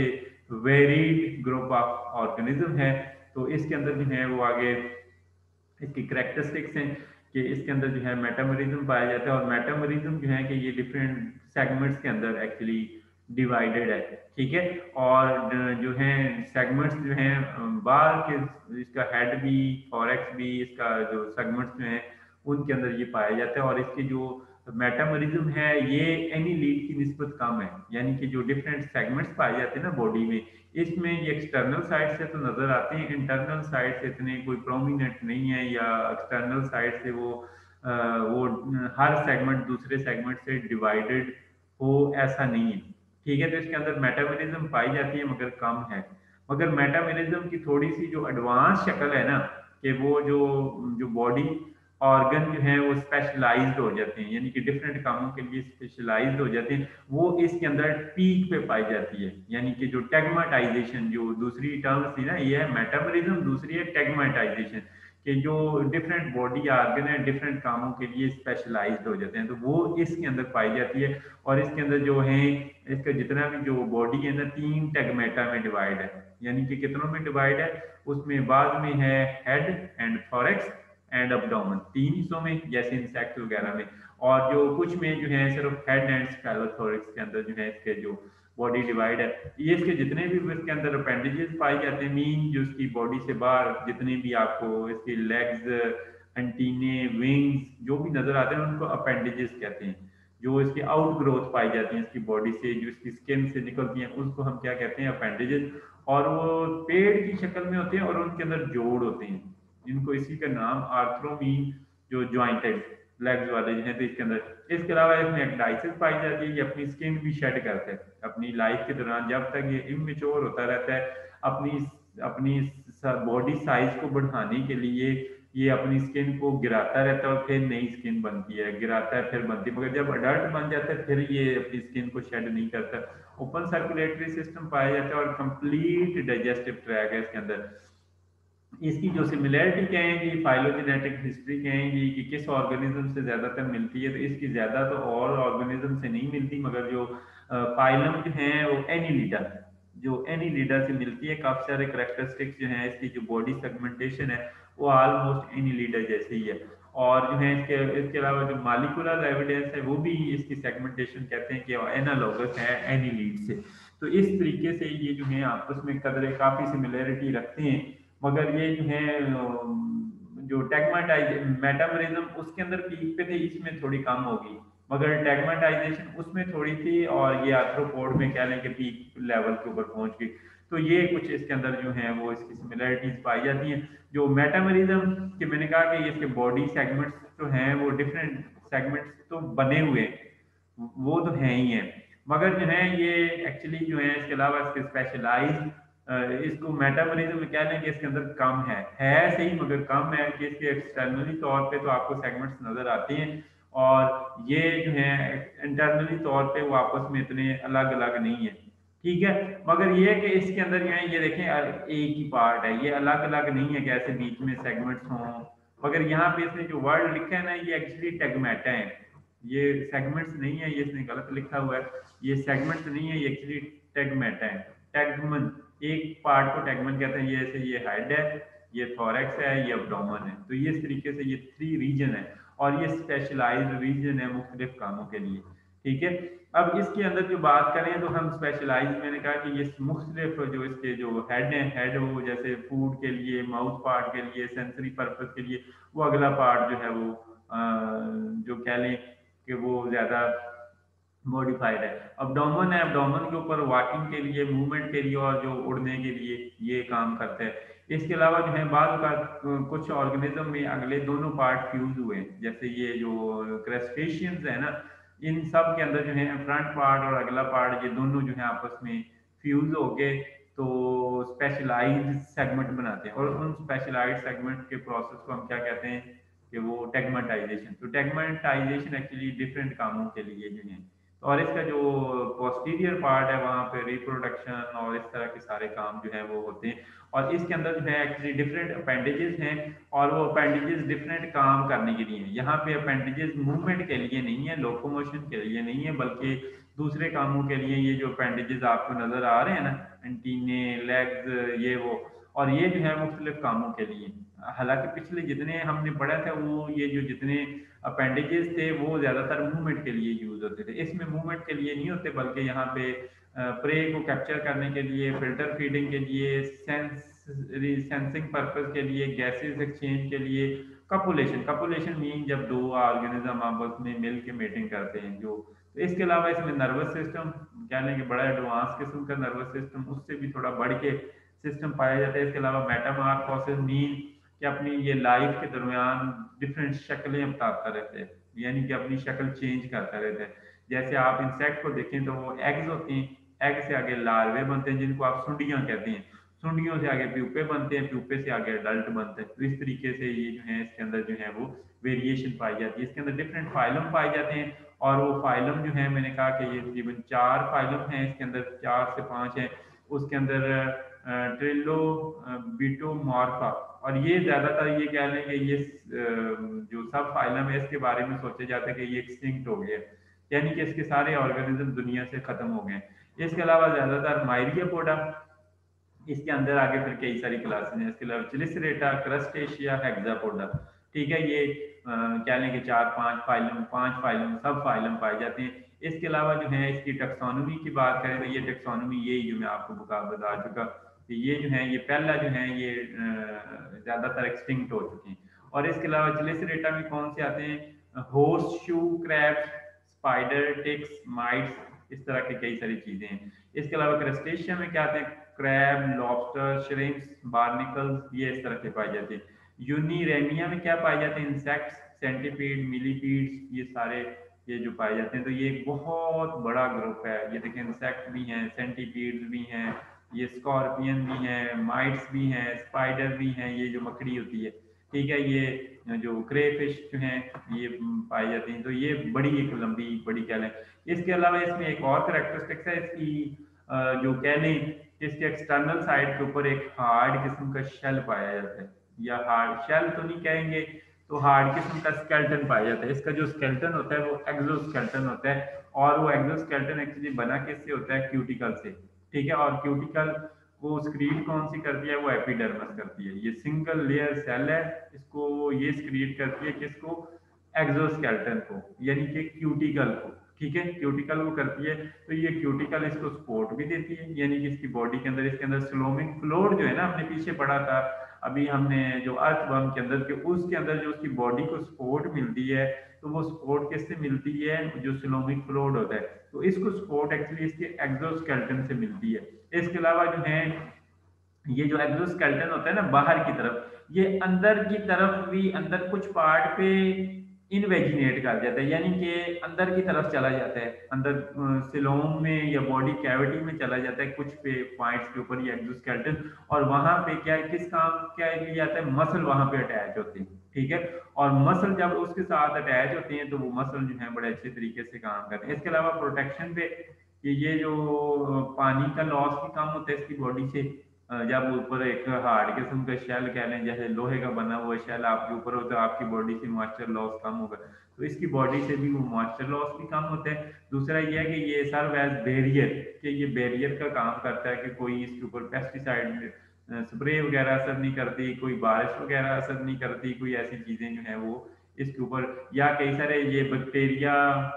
वेरीड ग्रुप ऑफ ऑर्गेनिज्म है। तो इसके अंदर जो है वो आगे इसकी करेक्टरिस्टिक्स हैं कि इसके अंदर जो है मेटामोरिज्म पाया जाता है। और मेटामोरिज्म जो है कि ये डिफरेंट सेगमेंट्स के अंदर एक्चुअली डिवाइडेड है। ठीक है, और जो है सेगमेंट्स जो हैं बाहर के, इसका हेड भी, फॉरेक्स भी, इसका जो सेगमेंट्स जो हैं उनके अंदर ये पाया जाता है। और इसके जो मेटामोरिज्म है ये एनी लीड की निस्बत कम है, यानी कि जो डिफरेंट सेगमेंट्स पाए जाते हैं ना बॉडी में, इसमें ये एक्सटर्नल साइड से तो नजर आते हैं, इंटरनल साइड से इतने कोई प्रोमिनेंट नहीं है, या एक्सटर्नल साइड से वो अ, वो हर सेगमेंट दूसरे सेगमेंट से डिवाइडेड हो, ऐसा नहीं है। ठीक है, तो इसके अंदर मेटाबॉलिज्म पाई जाती है मगर कम है। मगर मेटाबॉलिज्म की थोड़ी-सी जो एडवांस शक्ल है ना, कि वो जो जो बॉडी ऑर्गन जो हैं वो स्पेशलाइज़्ड हो जाते हैं, यानी कि डिफरेंट कामों के लिए स्पेशलाइज़्ड हो जाते हैं, वो इसके अंदर पीक पे पाई जाती है। यानी कि जो टेग्मेटाइज़ेशन जो दूसरी टर्म थी ना, ये है मेटाबॉलिज्म, दूसरी है टेग्मेटाइज़ेशन, कि जो डिफरेंट बॉडी ऑर्गन है डिफरेंट कामों के लिए स्पेशलाइज्ड हो जाते हैं, तो वो इसके अंदर पाई जाती है। और इसके अंदर जो है इसका जितना भी जो बॉडी है ना, तीन टेगमेटा में डिवाइड है। यानी कि कितनों में डिवाइड है, उसमें बाद में है head and thorax and abdomen, तीन हिस्सों में जैसे इंसेक्ट वगैरह में। और जो कुछ में जो है सिर्फ हेड एंड स्केलोथोरिक्स के अंदर जो है इसके जो बॉडी डिवाइड है। ये इसके जितने भी इसके अंदर अपेंडेजेस पाए जाते हैं, मीन जो इसकी बॉडी से बाहर जितने भी आपको इसके लेग्स, एंटीने, विंग्स जो भी नजर आते हैं उनको अपेंडेजेस कहते हैं। जो इसकी आउट ग्रोथ पाई जाती है इसकी बॉडी से, जो इसकी स्किन से निकलती हैं, उसको हम क्या कहते हैं, अपेंडेजेस। और वो पेड़ की शक्ल में होते हैं और उनके अंदर जोड़ होते हैं, जिनको इसी का नाम आर्थ्रोमीन, जो ज्वाइंटेड लेग्स वाले जो हैं, तो इसके अंदर। इसके अलावा इसमें एक्डाइसिस पाई जाती है, ये अपनी स्किन भी शेड करता है अपनी लाइफ के दौरान, जब तक ये इमेच्योर होता रहता है। अपनी अपनी बॉडी साइज को बढ़ाने के लिए ये अपनी स्किन को गिराता रहता है और फिर नई स्किन बनती है, गिराता है फिर बनती है, मगर जब अडल्ट बन जाता है फिर ये अपनी स्किन को शेड नहीं करता। ओपन सर्कुलेटरी सिस्टम पाया जाता है और कंप्लीट डाइजेस्टिव ट्रैक है इसके अंदर। इसकी जो सिमिलैरिटी कहेंगी, फाइलोजेनेटिक हिस्ट्री कहेंगी कि किस ऑर्गेनिज्म से ज़्यादातर मिलती है, तो इसकी ज़्यादा तो और ऑर्गेनिज्म से नहीं मिलती, मगर जो फाइलम जो हैं वो एनिलिडा, जो एनिलिडा से मिलती है। काफ़ी सारे करेक्टरिस्टिक्स जो हैं इसकी, जो बॉडी सेगमेंटेशन है वो ऑलमोस्ट एनिलिडा जैसे ही है। और जो है इसके इसके अलावा जो मालिकुलर एविडेंस है वो भी इसकी सेगमेंटेशन कहते हैं कि एनालोगस है एनिलीड से। तो इस तरीके से ये जो है आपस में कदर काफ़ी सिमिलैरिटी रखते हैं। मगर ये जो है जो टेगमेटाइज मेटाबॉलिज्म उसके अंदर पीक पे थे, इसमें थोड़ी कम होगी, मगर टेगमेटाइजेशन उसमें थोड़ी थी, और ये आर्थ्रोपोड में कह लें कि पीक लेवल के ऊपर पहुंच गई। तो ये कुछ इसके अंदर जो है वो इसकी सिमिलैरिटीज पाई जाती हैं। जो मेटाबॉलिज्म कि मैंने कहा कि इसके बॉडी सेगमेंट्स जो हैं वो डिफरेंट सेगमेंट्स तो बने हुए हैं, वो तो हैं ही हैं, मगर जो है ये एक्चुअली जो है इसके अलावा इसके स्पेशलाइज, इसको मेटाबॉलिज्म में कह लें कि इसके अंदर कम है है सही, मगर कम है कि इसके एक्सटर्नली तौर पे तो आपको सेगमेंट्स नजर आते हैं, और ये जो है इंटरनली तौर पे वो आपस में इतने अलग अलग नहीं है। ठीक है, मगर ये है कि इसके अंदर जो है ये देखें एक ही पार्ट है, ये अलग अलग नहीं है कि ऐसे बीच में सेगमेंट्स हों। मगर यहाँ पे इसने जो वर्ड लिखा है ना, ये एक्चुअली टेगमेटा है, ये सेगमेंट्स नहीं है, ये इसने गलत लिखा हुआ है, ये सेगमेंट्स नहीं है, ये एक्चुअली टेगमेटा है। टेगमन, एक पार्ट को टेगमन कहते हैं। ये ऐसे ये हेड है, ये थोरैक्स है, ये अब्डोमेन है। तो ये इस तरीके से ये थ्री रीजन है, और ये स्पेशलाइज्ड रीजन है मुख्तलिफ कामों के लिए। ठीक है, अब इसके अंदर जो बात करें तो हम स्पेशलाइज, मैंने कहा कि ये मुख्तलिफ जो इसके जो हेड हैं, हेड वो जैसे फूड के लिए, माउथ पार्ट के लिए, सेंसरी पर्पज के लिए, वो अगला पार्ट जो है वो अ, जो कह लें कि वो ज़्यादा मॉडिफाइड है। अब्डोमेन है, अब्डोमेन के ऊपर वॉकिंग के लिए, मूवमेंट के लिए और जो उड़ने के लिए ये काम करते हैं। इसके अलावा जो है बाद का कुछ ऑर्गेनिज्म में अगले दोनों पार्ट फ्यूज हुए हैं, जैसे ये जो क्रस्टेशियंस है ना, इन सब के अंदर जो है फ्रंट पार्ट और अगला पार्ट ये दोनों जो है आपस में फ्यूज हो गए, तो स्पेशलाइज्ड सेगमेंट बनाते हैं, और उन स्पेशलाइज्ड सेगमेंट के प्रोसेस को हम क्या कहते हैं कि वो टेगमेटाइजेशन। तो टेगमेटाइजेशन एक्चुअली डिफरेंट कामों के लिए जो है, और इसका जो पोस्टीरियर पार्ट है वहाँ पे रिप्रोडक्शन और इस तरह के सारे काम जो है वो होते हैं। और इसके अंदर जो है एक्चुअली डिफरेंट अपेंडेजेस हैं, और वो अपेंडेजेस डिफरेंट काम करने के लिए हैं। यहाँ पे अपेंडेजेस मूवमेंट के लिए नहीं है, लोकोमोशन के लिए नहीं है, बल्कि दूसरे कामों के लिए। ये जो अपेंडेजेस आपको नजर आ रहे हैं ना, एंटीने, लेग्स, ये वो, और ये जो है मुख्तलिफ कामों के लिए। हालांकि पिछले जितने हमने पढ़ा था वो ये जो जितने अपेंडेजेस थे वो ज़्यादातर मूवमेंट के लिए यूज होते थे, इसमें मूवमेंट के लिए नहीं होते, बल्कि यहाँ पे प्रे को कैप्चर करने के लिए, फिल्टर फीडिंग के लिए, सेंस सेंसिंग पर्पस के लिए, गैसेस एक्सचेंज के लिए, कपुलेशन, कपुलेशन मीन जब दो ऑर्गेनिज्म आपस में मिल के मेटिंग करते हैं जो। तो इसके अलावा इसमें नर्वस सिस्टम, कह लें कि बड़ा एडवांस किस्म का नर्वस सिस्टम, उससे भी थोड़ा बढ़ के सिस्टम पाया जाता है। इसके अलावा मेटामॉर्फोसिस मीन कि अपनी ये लाइफ के दरमियान डिफरेंट शक्लें अपनाता रहते हैं, यानी कि अपनी शक्ल चेंज करता रहता है। जैसे आप इंसेक्ट को देखें तो वो एग्स होते हैं, एग से आगे लार्वे बनते हैं जिनको आप सुंडियां कहते हैं, सुंडियों से आगे प्यूपे बनते हैं, प्यूपे से आगे अडल्ट बनते हैं। तो इस तरीके से ये जो है इसके अंदर जो है वो वेरिएशन पाई जाती है। इसके अंदर डिफरेंट फाइलम पाए जाते हैं, और वो फाइलम जो है मैंने कहा कि ये तकरीबन चार फाइलम हैं, इसके अंदर चार से पाँच हैं। उसके अंदर ट्रिलो बीटोमॉर्फा, और ये ज़्यादातर ये कह लें कि ये अ, जो सब फाइलम है इसके बारे में सोचे जाते हैं कि ये एक्सटिंक्ट हो गया, यानी कि इसके सारे ऑर्गेनिज्म दुनिया से खत्म हो गए। इसके अलावा ज़्यादातर मायरियापोडा, इसके अंदर आगे फिर कई सारी क्लासेस हैं। इसके अलावा चिलिसरेटा, क्रस्टेशिया, हेक्सापोडा, ठीक है, ये कह लें कि चार पांच फाइलम पांच फाइलम सब फाइलम पाए जाते हैं। इसके अलावा जो है इसकी टेक्सोनोमी की बात करें तो ये टेक्सोनोमी यही जो मैं आपको बता बता चुका कि ये जो है ये पहला जो है ये ज़्यादातर एक्सटिंक्ट हो चुके हैं। और इसके अलावा चिलिसरेटा में कौन से आते हैं, horse shoe crabs, spider, ticks, mites, इस तरह की कई सारी चीज़ें हैं। इसके अलावा क्रस्टेशिया में क्या आते हैं, क्रैब, लॉबस्टर, श्रिम्प्स, बार्निकल्स, ये इस तरह के पाए जाते हैं। यूनिरेमिया में क्या पाए जाते हैं, इंसेक्ट्स, सेंटीपीड, मिलीपीड्स, ये सारे ये जो पाए जाते हैं। तो ये एक बहुत बड़ा ग्रुप है। ये देखें इंसेक्ट भी हैं, सेंटीपीड्स भी हैं, ये स्कॉर्पियन भी हैं, माइट्स भी हैं, स्पाइडर भी हैं, ये जो मकड़ी होती है, ठीक है, ये जो क्रेफिश जो हैं ये पाई जाती हैं। तो ये बड़ी एक लंबी बड़ी कह लें। इसके अलावा इसमें एक और करेक्टरिस्टिक्स है इसकी, जो कह लें इसके एक्सटर्नल साइड के ऊपर एक हार्ड किस्म का शेल पाया जाता है, या हार्ड शेल तो नहीं कहेंगे, तो हार्ड किस्म का स्केल्टन पाया जाता है। इसका जो स्केल्टन होता है वो एक्सोस्केल्टन होता है, और वो एक्सोस्केल्टन एक्चुअली बना किससे होता है, क्यूटिकल से, ठीक है। और क्यूटिकल को स्क्रीन कौन सी करती है, वो एपिडर्मिस करती है। ये सिंगल लेयर सेल है, इसको ये स्क्रीन करती है किसको, एक्सोस्केल्टन को, यानी कि क्यूटिकल को, ठीक है, क्यूटिकल वो करती है। तो ये क्यूटिकल इसको सपोर्ट भी देती है, यानी कि इसकी बॉडी के अंदर, इसके अंदर स्लोमिंग फ्लोर जो है ना, हमने पीछे पढ़ा था अभी हमने जो अर्थवर्म के अंदर के, उसके अंदर जो उसकी बॉडी को सपोर्ट मिलती है, तो वो सपोर्ट किससे मिलती है, जो सिलोमिक फ्लूइड होता है, तो इसको सपोर्ट एक्चुअली इसके एक्सोस्केलेटन से मिलती है। इसके अलावा जो है ये जो एक्सोस्केलेटन होता है ना बाहर की तरफ, ये अंदर की तरफ भी अंदर कुछ पार्ट पे इनवेजिनेट कर जाता है, यानी कि अंदर की तरफ चला जाता है, अंदर सिलोम में या बॉडी कैविटी में चला जाता है कुछ पे पॉइंट्स के ऊपर ये एक्सोस्केलेटन, और वहां पे क्या किस काम क्या लिया जाता है, मसल वहां पे अटैच होते हैं, ठीक है। और मसल जब उसके साथ अटैच होते हैं तो वो मसल जो है बड़े अच्छे तरीके से काम करते हैं। इसके अलावा प्रोटेक्शन पे कि ये जो पानी का लॉस भी कम होता है इसकी बॉडी से, जब ऊपर एक हार्ड किस्म का शेल कह लें, जैसे लोहे का बना हुआ शेल आपके ऊपर हो तो आपकी बॉडी से मॉइस्चर लॉस कम होगा, तो इसकी बॉडी से भी वो मॉइस्चर लॉस भी कम होता है। दूसरा ये है कि ये सर्व एज बैरियर, कि ये बैरियर का काम करता है कि कोई इसके ऊपर पेस्टिसाइड स्प्रे वगैरह असर नहीं करती, कोई बारिश वगैरह असर नहीं करती, कोई ऐसी चीज़ें जो हैं वो इसके ऊपर, या कई सारे ये बैक्टीरिया,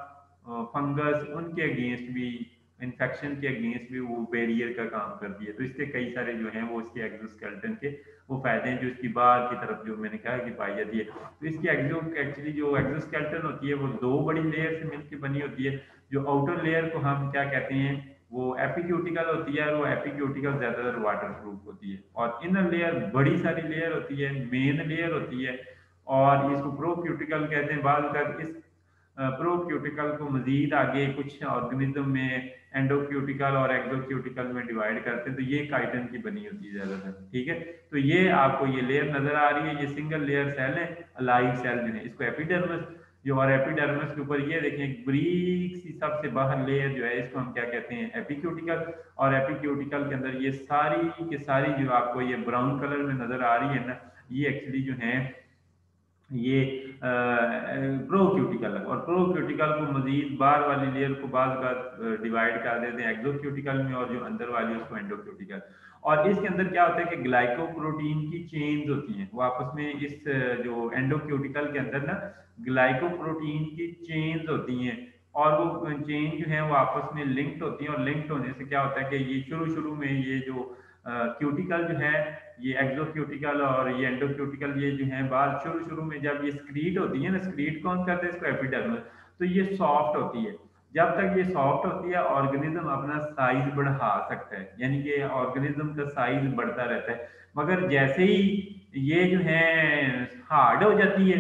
फंगस, उनके अगेंस्ट भी, इन्फेक्शन के अगेंस्ट भी वो बैरियर का काम करती है। तो इसके कई सारे जो हैं वो इसके एक्सोस्केलेटन के वो फायदे हैं जो इसकी बाहर की तरफ जो मैंने कहा कि पाई जाती है। तो इसकी एक्सो एक्चुअली जो एक्सोस्केलेटन होती है वो दो बड़ी लेयर से मिलकर बनी होती है। जो आउटर लेयर को हम क्या कहते हैं, वो एपिक्यूटिकल होती है, और वो एपिक्यूटिकल ज्यादातर वाटर प्रूफ होती है। और इनर लेयर बड़ी सारी लेयर होती है, मेन लेयर होती है, और इसको प्रोक्यूटिकल कहते हैं। बाद तक इस प्रोक्यूटिकल को मजीद आगे कुछ ऑर्गेनिज्म में एंडोक्यूटिकल और एक्सोक्यूटिकल में डिवाइड करते हैं, तो ये काइटिन की बनी होती है ज्यादातर, ठीक है। तो ये आपको ये लेयर नजर आ रही है, ये सिंगल लेयर सेल है, अलाइव सेल जो है, इसको एपिडर्मिस, जो और एपिडर्मिस के ऊपर ये देखें एक ब्रीक सी सबसे बाहर लेयर जो है, इसको हम क्या कहते हैं, एपिक्यूटिकल। और एपिक्यूटिकल के अंदर ये सारी की सारी जो आपको ये ब्राउन कलर में नजर आ रही है ना, ये एक्चुअली जो है ये प्रोक्यूटिकल है। और प्रोक्यूटिकल को मजीद बाहर वाली लेयर को बाज बार डिवाइड कर देते हैं एक्सोक्यूटिकल में, और जो अंदर वाली है उसको एंडोक्यूटिकल। और इसके अंदर क्या होता है कि ग्लाइकोप्रोटीन की चेन्स होती हैं, वो आपस में इस जो एंडोक्यूटिकल के अंदर ना ग्लाइकोप्रोटीन की चेन्स होती हैं, और वो चेन जो है वो आपस में लिंक्ड होती हैं। और लिंक्ड होने से क्या होता है कि ये शुरू शुरू में ये जो क्यूटिकल जो है, ये एक्सोक्यूटिकल और ये एंडोक्यूटिकल, ये जो है बात शुरू शुरू में जब ये स्क्रीट होती है ना, स्क्रीट कौन करते हैं इसको, एपिडर्मिस, तो ये सॉफ्ट होती है। जब तक ये सॉफ्ट होती है ऑर्गेनिज्म अपना साइज बढ़ा सकता है, यानी कि ऑर्गेनिज्म का साइज बढ़ता रहता है। मगर जैसे ही ये जो है हार्ड हो जाती है,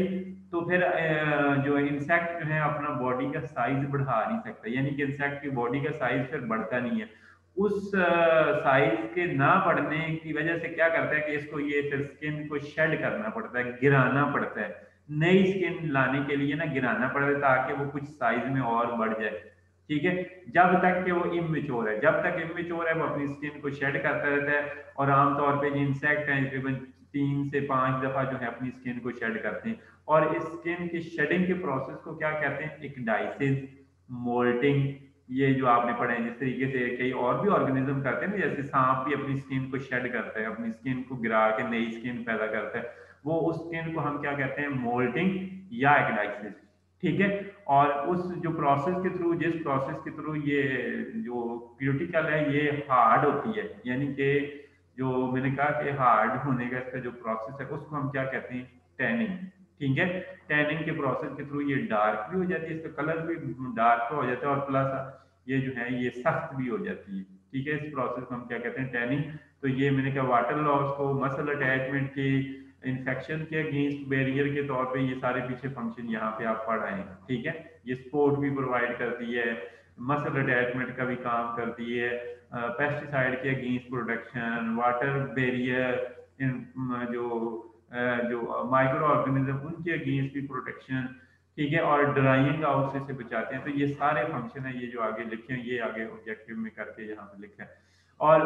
तो फिर अ, जो इंसेक्ट जो है अपना बॉडी का साइज बढ़ा नहीं सकता, यानी कि इंसेक्ट की बॉडी का साइज फिर बढ़ता नहीं है। उस साइज के ना बढ़ने की वजह से क्या करता है कि इसको ये फिर स्किन को शेड करना पड़ता है, गिराना पड़ता है, नई स्किन लाने के लिए ना गिराना पड़ता है ताकि वो कुछ साइज में और बढ़ जाए। ठीक है, जब तक कि वो इमेच्योर है, जब तक इमेच्योर है वो अपनी स्किन को शेड करता रहता है। और आमतौर पे जो इंसेक्ट हैं तकरीबन तीन से पांच दफा जो है अपनी स्किन को शेड करते हैं। और इस स्किन की शेडिंग के प्रोसेस को क्या कहते हैं, एक्डाइसिस, मोल्टिंग। ये जो आपने पढ़े हैं, जिस तरीके से कई और भी ऑर्गेनिज्म करते हैं ना, जैसे सांप भी अपनी स्किन को शेड करता है, अपनी स्किन को गिरा के नई स्किन पैदा करता है, वो उस स्किन को हम क्या कहते हैं, मोल्टिंग या एक्डाइसिस। ठीक है, और उस जो प्रोसेस के थ्रू, जिस प्रोसेस के थ्रू ये जो क्यूटिकल है ये हार्ड होती है, यानी कि जो मैंने कहा कि हार्ड होने का इसका जो प्रोसेस है उसको हम क्या कहते हैं, टैनिंग। ठीक है, टैनिंग के प्रोसेस के थ्रू ये डार्क भी हो जाती है, इसका कलर भी डार्क हो जाता है, और प्लस ये जो है ये सख्त भी हो जाती है। ठीक है, इस प्रोसेस को हम क्या कहते हैं, टैनिंग। तो ये मैंने कहा वाटर लॉस को, मसल अटैचमेंट की, इन्फेक्शन के अगेंस्ट बैरियर के तौर पे ये सारे पीछे फंक्शन यहाँ पे आप पढ़ आए हैं। ठीक है, ये सपोर्ट भी प्रोवाइड करती है, मसल अटैचमेंट का भी काम करती है, पेस्टिसाइड के अगेंस्ट प्रोटेक्शन, वाटर बैरियर जो अ, जो माइक्रो ऑर्गेनिज्म उनके अगेंस्ट भी प्रोटेक्शन। ठीक है, और ड्राइंग आउट से, से बचाते हैं। तो ये सारे फंक्शन है, ये जो आगे लिखे हैं ये आगे ऑब्जेक्टिव में करके यहाँ पे लिखा है। और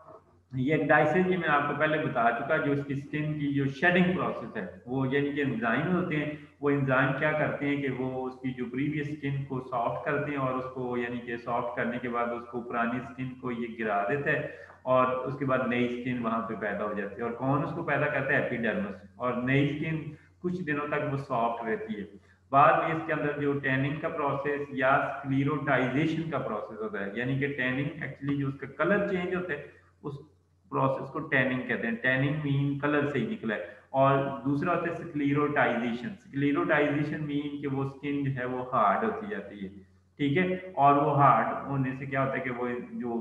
ये डाइसेज ये मैं आपको पहले बता चुका, जो इसकी स्किन की जो शेडिंग प्रोसेस है वो, यानी कि एंजाइम होते हैं, वो एंजाइम क्या करते हैं कि वो उसकी जो प्रीवियस स्किन को सॉफ्ट करते हैं, और उसको यानी कि सॉफ्ट करने के बाद उसको पुरानी स्किन को ये गिरा देता है, और उसके बाद नई स्किन वहां पे पैदा हो जाती है। और कौन उसको पैदा करता है, एपिडर्मिस। और नई स्किन कुछ दिनों तक वो सॉफ्ट रहती है। बाद में इसके अंदर जो टैनिंग का प्रोसेस या स्क्लीरोटाइजेशन का प्रोसेस होता है, यानी कि टैनिंग एक्चुअली जो उसका कलर चेंज होता है, उस प्रोसेस को टैनिंग कहते हैं। टैनिंग मीन कलर से ही निकला है। और दूसरा होता है स्क्लीरोटाइजेशन। स्क्लीरोटाइजेशन मीन कि वो स्किन जो है वो हार्ड होती जाती है। ठीक है, और वो हार्ड होने से क्या होता है कि वो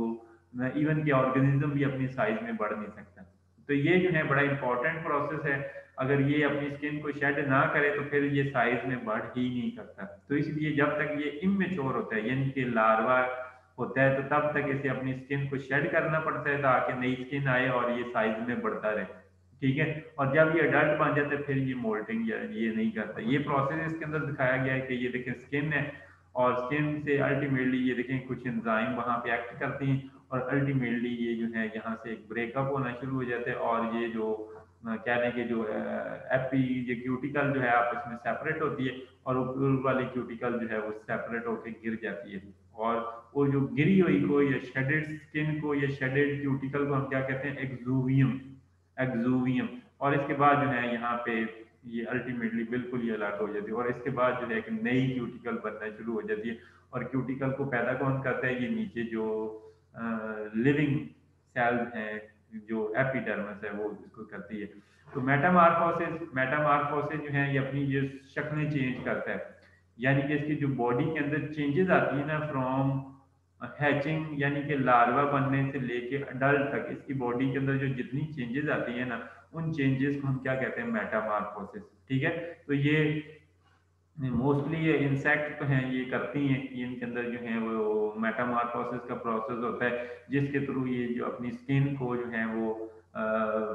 जो इवन के ऑर्गेनिज्म भी अपनी साइज में बढ़ नहीं सकता। तो ये जो है बड़ा इंपॉर्टेंट प्रोसेस है। अगर ये अपनी स्किन को शेड ना करे तो फिर ये साइज में बढ़ ही नहीं सकता। तो इसलिए जब तक ये इमेच्योर होता है, यानी कि लार्वा होता है, तो तब तक इसे अपनी स्किन को शेड करना पड़ता है ताकि नई स्किन आए और ये साइज में बढ़ता रहे। ठीक है, और जब ये अडल्ट बन जाता है फिर ये मोल्टिंग या ये नहीं करता। ये प्रोसेस इसके अंदर दिखाया गया है कि ये देखें स्किन है, और स्किन से अल्टीमेटली ये देखें कुछ एंजाइम वहां पे एक्ट करती हैं, और अल्टीमेटली ये जो है यहाँ से एक ब्रेकअप होना शुरू हो जाता है, और ये जो अ, कहने के जो एपी ये क्यूटिकल जो है आपस में सेपरेट होती है, और ऊपर वाली क्यूटिकल जो है वो सेपरेट होकर गिर जाती है। और वो जो गिरी हुई को या शेडेड स्किन को या शेडेड क्यूटिकल को हम क्या कहते हैं, एक्सुवियम। एक्सुवियम। और इसके बाद जो है यहाँ पे ये अल्टीमेटली बिल्कुल ये अलग हो जाती है, और इसके बाद जो है एक नई क्यूटिकल बनना शुरू हो जाती है। और क्यूटिकल को पैदा कौन करता है, ये नीचे जो लिविंग सेल्स हैं जो एपिडर्मिस है वो इसको करती है। तो मेटामार्फोसिस, मेटामार्फोसिस जो है ये अपनी ये शक्लें चेंज करता है, यानी कि इसकी जो बॉडी के अंदर चेंजेस आती है ना, फ्रॉम हैचिंग यानी कि लार्वा बनने से लेके अडल्ट तक इसकी बॉडी के अंदर जो जितनी चेंजेस आती है ना, उन चेंजेस को हम क्या कहते हैं, मेटामार्फोसिस। ठीक है, तो ये मोस्टली ये इंसेक्ट तो हैं ये करती हैं कि इनके अंदर जो है वो मेटामॉर्फोसिस का प्रोसेस होता है, जिसके थ्रू ये जो अपनी स्किन को जो है वो अ,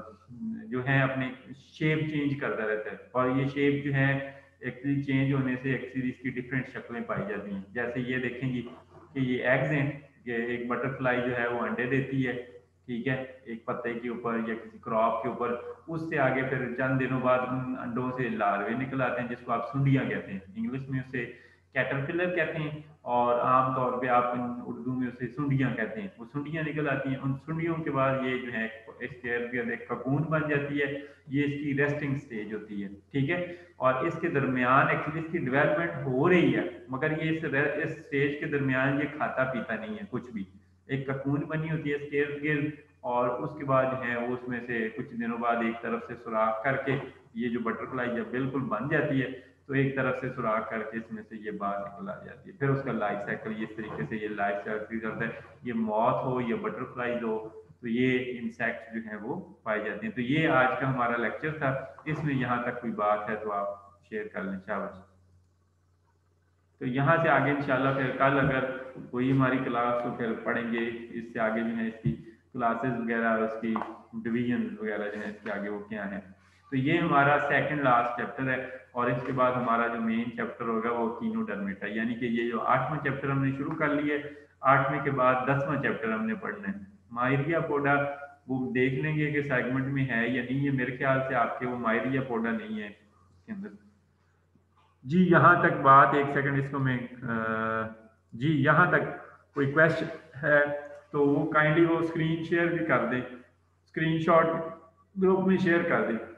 जो है अपने शेप चेंज करता रहता है। और ये शेप जो है एक्चुअली चेंज होने से एक्चुअली इसकी डिफरेंट शक्लें पाई जाती हैं। जैसे ये देखेंगे कि ये एग्स हैं, ये एक बटरफ्लाई जो है वो अंडे देती है। ठीक है, एक पत्ते के ऊपर या किसी क्रॉप के ऊपर। उससे आगे फिर चंद दिनों बाद उन अंडों से लार्वे निकल आते हैं, जिसको आप सुंडियां कहते हैं, इंग्लिश में उसे कैटरपिलर कहते हैं, और आम तौर पे आप उर्दू में उसे सुंडियां कहते हैं। वो सुंडियां निकल आती हैं, उन सुंडियों के बाद ये जो है इसके इर्द गिर्द एक ककून बन जाती है। ये इसकी रेस्टिंग स्टेज होती है। ठीक है, और इसके दरमियान एक्चुअली इसकी डेवलपमेंट हो रही है, मगर ये इस, इस स्टेज के दरमियान ये खाता पीता नहीं है कुछ भी। एक ककून बनी होती है इसके इर्द गिर्द, और उसके बाद जो है वो उसमें से कुछ दिनों बाद एक तरफ से सुराख करके ये जो बटरफ्लाई जब बिल्कुल बन जाती है, तो एक तरफ से सुराख करके इसमें से ये बाहर निकल आ जाती है। फिर उसका लाइफ साइकिल इस तरीके से ये लाइफ साइकिल करता है। ये मॉथ हो या बटरफ्लाई हो, तो ये इंसेक्ट जो है वो पाए जाते हैं। तो ये आज का हमारा लेक्चर था, इसमें यहाँ तक कोई बात है तो आप शेयर कर लें। शाबाश। तो यहाँ से आगे इंशाल्लाह फिर कल अगर कोई हमारी क्लास तो फिर पढ़ेंगे, इससे आगे जो है इसकी क्लासेस वगैरह और उसकी डिवीजन वगैरह जो है इसके आगे वो क्या है। तो ये हमारा सेकंड लास्ट चैप्टर है और इसके बाद हमारा जो मेन चैप्टर होगा वो कीनोडर्मिट है, यानी कि ये जो आठवां चैप्टर हमने शुरू कर लिया है, आठवें के बाद दसवां चैप्टर हमने पढ़ना है। मायरिया पोडा वो देख लेंगे कि सेगमेंट में है या नहीं है, मेरे ख्याल से आपके वो मायरिया पोडा नहीं है इसके अंदर। जी यहाँ तक बात, एक सेकंड इसको मैं अ, जी यहाँ तक कोई क्वेश्चन है तो वो काइंडली वो स्क्रीन शेयर भी कर दे, स्क्रीनशॉट ग्रुप में शेयर कर दे।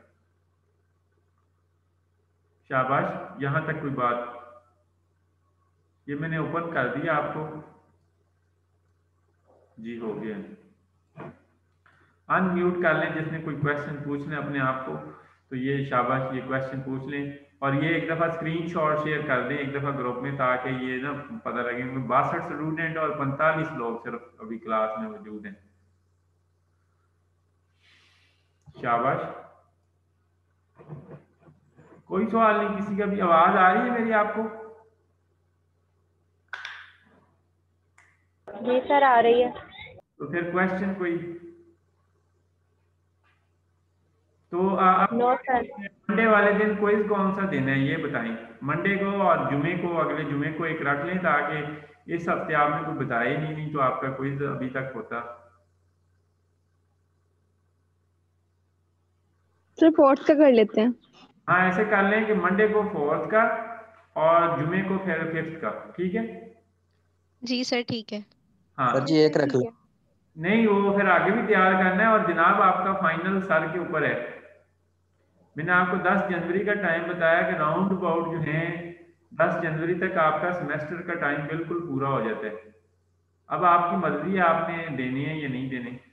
शाबाश। यहाँ तक कोई बात, ये मैंने ओपन कर दिया आपको। जी हो गया। अनम्यूट कर लें जिसने कोई क्वेश्चन पूछना है अपने आप को, तो ये शाबाश ये क्वेश्चन पूछ लें और ये एक दफ़ा स्क्रीनशॉट शेयर कर दें एक दफ़ा ग्रुप में, ताकि ये ना पता लगे कि बासठ स्टूडेंट और पैंतालीस लोग सिर्फ अभी क्लास में मौजूद हैं। शाबाश। कोई सवाल नहीं किसी का भी? आवाज आ रही है मेरी आपको? जी सर आ रही है। तो फिर क्वेश्चन कोई? तो आप नो सर। मंडे वाले दिन क्विज कौन सा दिन है ये बताएं? मंडे को और जुमे को, अगले जुमे को एक रख लें ताकि इस हफ्ते आपने कोई बताया नहीं, नहीं तो आपका क्विज अभी तक होता। सर फोर्थ का कर लेते हैं। हाँ ऐसे कर लें कि मंडे को फोर्थ का और जुमे को फिर फिफ्थ का, ठीक है? जी सर ठीक है। हाँ सर जी एक रख लो। नहीं वो फिर आगे भी तैयार करना है और जनाब आपका फाइनल सर के ऊपर है। मैंने आपको दस जनवरी का टाइम बताया कि राउंड अबाउट जो है दस जनवरी तक आपका सेमेस्टर का टाइम बिल्कुल पूरा हो जाता है। अब आपकी मर्जी है आपने देने हैं या नहीं देने।